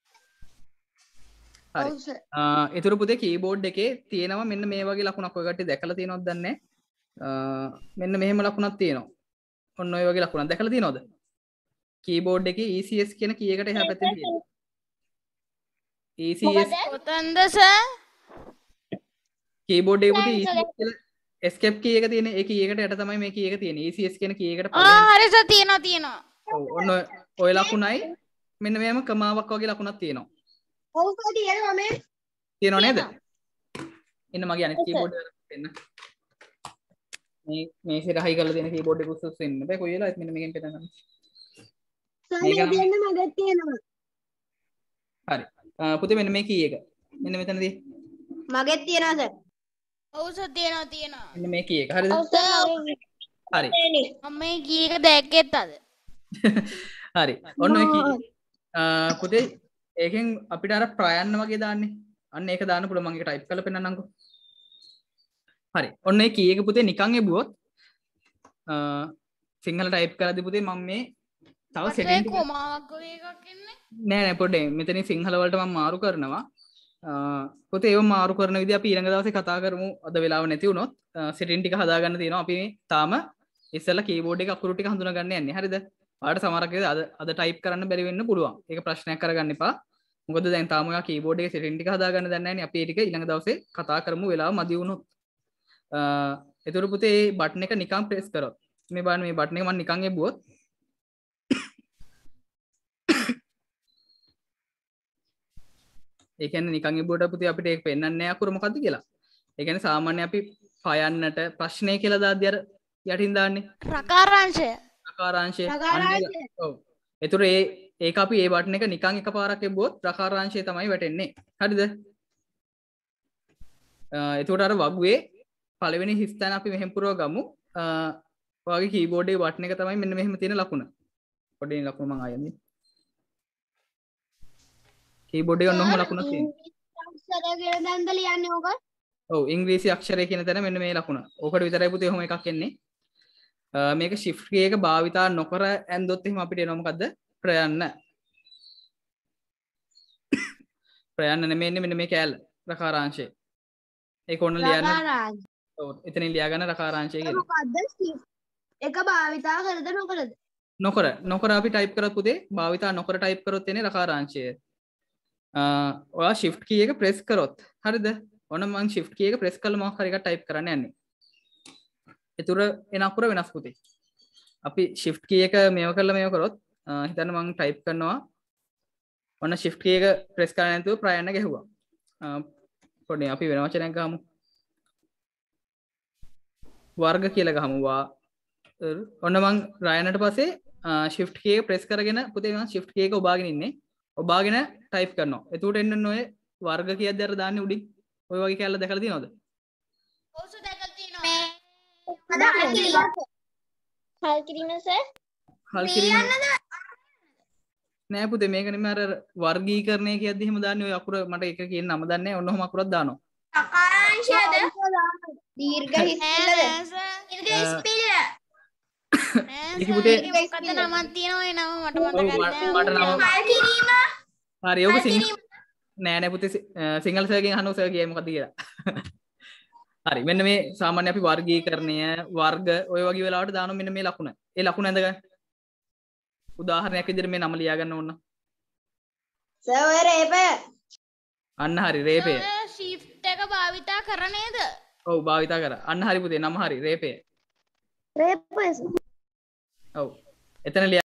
හරි. ඊටු පුතේ කීබෝඩ් එකේ තියෙනවා මෙන්න මේ වගේ ලකුණක් ඔය කට්ටිය දැකලා තියෙනවද දන්නේ නැහැ. මෙන්න මෙහෙම ලකුණක් තියෙනවා. ඔන්න ඔය වගේ ලකුණක් දැකලා තියෙනවද? කීබෝඩ් එකේ E C S කියන කී එකට එහා පැත්තේ තියෙනවා. E C S කොතනද සර්? කීබෝඩ් එකේ පුතේ E C S කියලා escape key එක තියෙන ඒ key එකට යට තමයි මේ key එක තියෙන්නේ. E C S කියන key එකට ආ හරි සර් තියෙනවා තියෙනවා. ඔව් ඔන්න ඔය ලකුණයි මෙන්න මෙහෙම කමාවක් වගේ ලකුණක් තියෙනවා. ඔව් සර් තියෙනවා මේ. තියෙනව නේද? ඉන්න මගේ අනිත් keyboard එක දෙන්න. මේ මේ සිර හයි කරලා තියෙන keyboard එක උස්සස් වෙන්න බෑ කොයි වෙලාවෙත් මෙන්න මේකෙන් පෙන්නන්න. සර් මේ දෙන්න මගක් තියෙනවා. හරි. පුතේ මෙන්න මේ key එක. මෙන්න මෙතනදී. මගෙත් තියෙනවා සර්. ඔව් සර් තියෙනවා තියෙනවා. මෙන්න මේ key එක. හරිද? හරි. මම මේ කී එක දැක්කෙත් අද. හරි. ඔන්න ඔය key. පුතේ ඒකෙන් අපිට අර ප්‍රයන්න වගේ දාන්නේ. අන්න ඒක දාන්න පුළුවන්. මම ඒක type කරලා පෙන්නන්නම්කෝ. හරි. ඔන්න ඒ key එක පුතේ නිකන් එබුවොත් සිංහල type කරද්දි පුතේ මම මේ තව setting ටික කොමාවක් වගේ එකක් එන්නේ. නෑ නෑ පොඩ්ඩේ මෙතනින් සිංහල වලට මම මාරු කරනවා. පුතේ ඒව මාරු කරන විදිහ අපි ඊළඟ දවසේ කතා කරමු. අද වෙලාව නැති වුණොත් setting ටික හදාගන්න තියෙනවා. අපි මේ තාම ඉස්සෙල්ලා keyboard එක අකුරු ටික හඳුනා ගන්න යන්නේ. හරිද? ඔයාලට සමහරක් වෙලාවට අද අද type කරන්න බැරි වෙන්න පුළුවන්. ඒක ප්‍රශ්නයක් කරගන්න එපා. මොකද දැන් තාම ඔයා keyboard එකේ setting ටික හදාගන්න දන්නේ නැහැ නේ. අපි ඒ ටික ඊළඟ දවසේ කතා කරමු වෙලාව මදි වුණොත්. එතකොට පුතේ මේ බටන් එක නිකන් press කරොත් මේ බලන්න මේ බටන් එක මම නිකන් එබුවොත් ඒ කියන්නේ නිකන් එබුවට පුතේ අපිට ඒක පෙන්වන්නේ නැහැ අකුර මොකද්ද කියලා. ඒ කියන්නේ සාමාන්‍ය අපි පයන්නට ප්‍රශ්නය කියලා දාද්දි අර යටින් දාන්නේ රකාරාංශය. රකාරාංශය. රකාරාංශය. ඔව්. එතකොට ඒ ඒක අපි ඒ බටන් එක නිකන් එකපාරක් එබුවොත් රකාරාංශය තමයි වැටෙන්නේ. හරිද? එතකොට අර වගුවේ පළවෙනි හිස්තැන අපි මෙහෙම පුරව ගමු. ඔයාගේ keyboard එකේ බටන් එක තමයි මෙන්න මෙහෙම තියෙන ලකුණ. පොඩි ලකුණ මම ආයෙත් keyboard එකේ ඔන්නෝම ලකුණක් තියෙනවා. අක්ෂර කියලා දැන්ද ලියන්නේ ඕක? ඔව් ඉංග්‍රීසි අක්ෂරය කියන තැන මෙන්න මේ ලකුණ. ඕකට විතරයි පුතේ ඔහොම එකක් එන්නේ. මේක shift key එක භාවිතා නොකර ඇන්දොත් එහෙම අපිට එනවා මොකද්ද? ප්‍රයන්න. ප්‍රයන්න නෙමෙයි මෙන්න මේ කෑල්ල රකාරාංශය. ඒක ඕන ලියන්න. රකාරාංශය. ඔව් එතනින් ලියා ගන්න රකාරාංශය කියලා. මොකද්ද shift එක භාවිතා කරද නොකරද? නොකර නොකර අපි type කරත් පුතේ භාවිතා නොකර type කරොත් එන්නේ රකාරාංශය. ඔයා shift key එක press කරොත් හරිද? ඔන්න මම shift key එක press කරලා මොකක් හරි එකක් type කරන්න යන්නේ. ඒතර එන අකුර වෙනස් පුතේ. අපි shift key එක මේව කරලා මේව කරොත් හිතන්න මම type කරනවා. ඔන්න shift key එක press කරලා නැතුව ප්‍රයන්න ගැහුවා. පොඩි අපි වෙන වචනයක් ගහමු. වර්ග කියලා ගහමු. වා ඔන්න මම රයනට පස්සේ shift key එක press කරගෙන පුතේ මම shift key එක ඔබාගෙන ඉන්නේ. ඔබාගෙන type කරනවා. එතකොට එන්න ඔය වර්ග කීයක්ද අර දාන්නේ උඩින්? ඔය වගේ කැලල දැකලා තියෙනවද? ඔව් සර් දැකලා තියෙනවා. හල් කිරීම සර් හල් කිරීම නෑ පුතේ මේක නෙමෙයි අර වර්ගීකරණය කියද්දි එහෙම දාන්නේ ඔය අකුර මට එක කියන නම දන්නේ නැහැ. ඔන්න ඔහොම අකුරක් දානවා. අකාංශයද දීර්ඝ හිස්පිල්ලද දීර්ඝ හිස්පිල්ල ඒක පුතේ මොකක්ද නමක් තියෙනවා ඒ නම මට මතක ඔව් මට නම හල් කිරීම හරි ඔක සිංහල නෑ නෑ පුතේ සිංහල සර්ගෙන් අහනවා සර් කියයි මොකද්ද කියලා. හරි මෙන්න මේ සාමාන්‍ය අපි වර්ගීකරණය වර්ග ඔය වගේ වෙලාවට දානවා මෙන්න මේ ලකුණ. ඒ ලකුණ ඇඳගන්න. උදාහරණයක් විදිහට මේ නම ලියා ගන්න ඕන. සර් ඔය රේපය අන්න හරි රේපය. shift එක භාවිතා කර නේද? ඔව් භාවිතා කරා. අන්න හරි පුතේ නම හරි රේපය. රේපය ඔව් එතන ලියා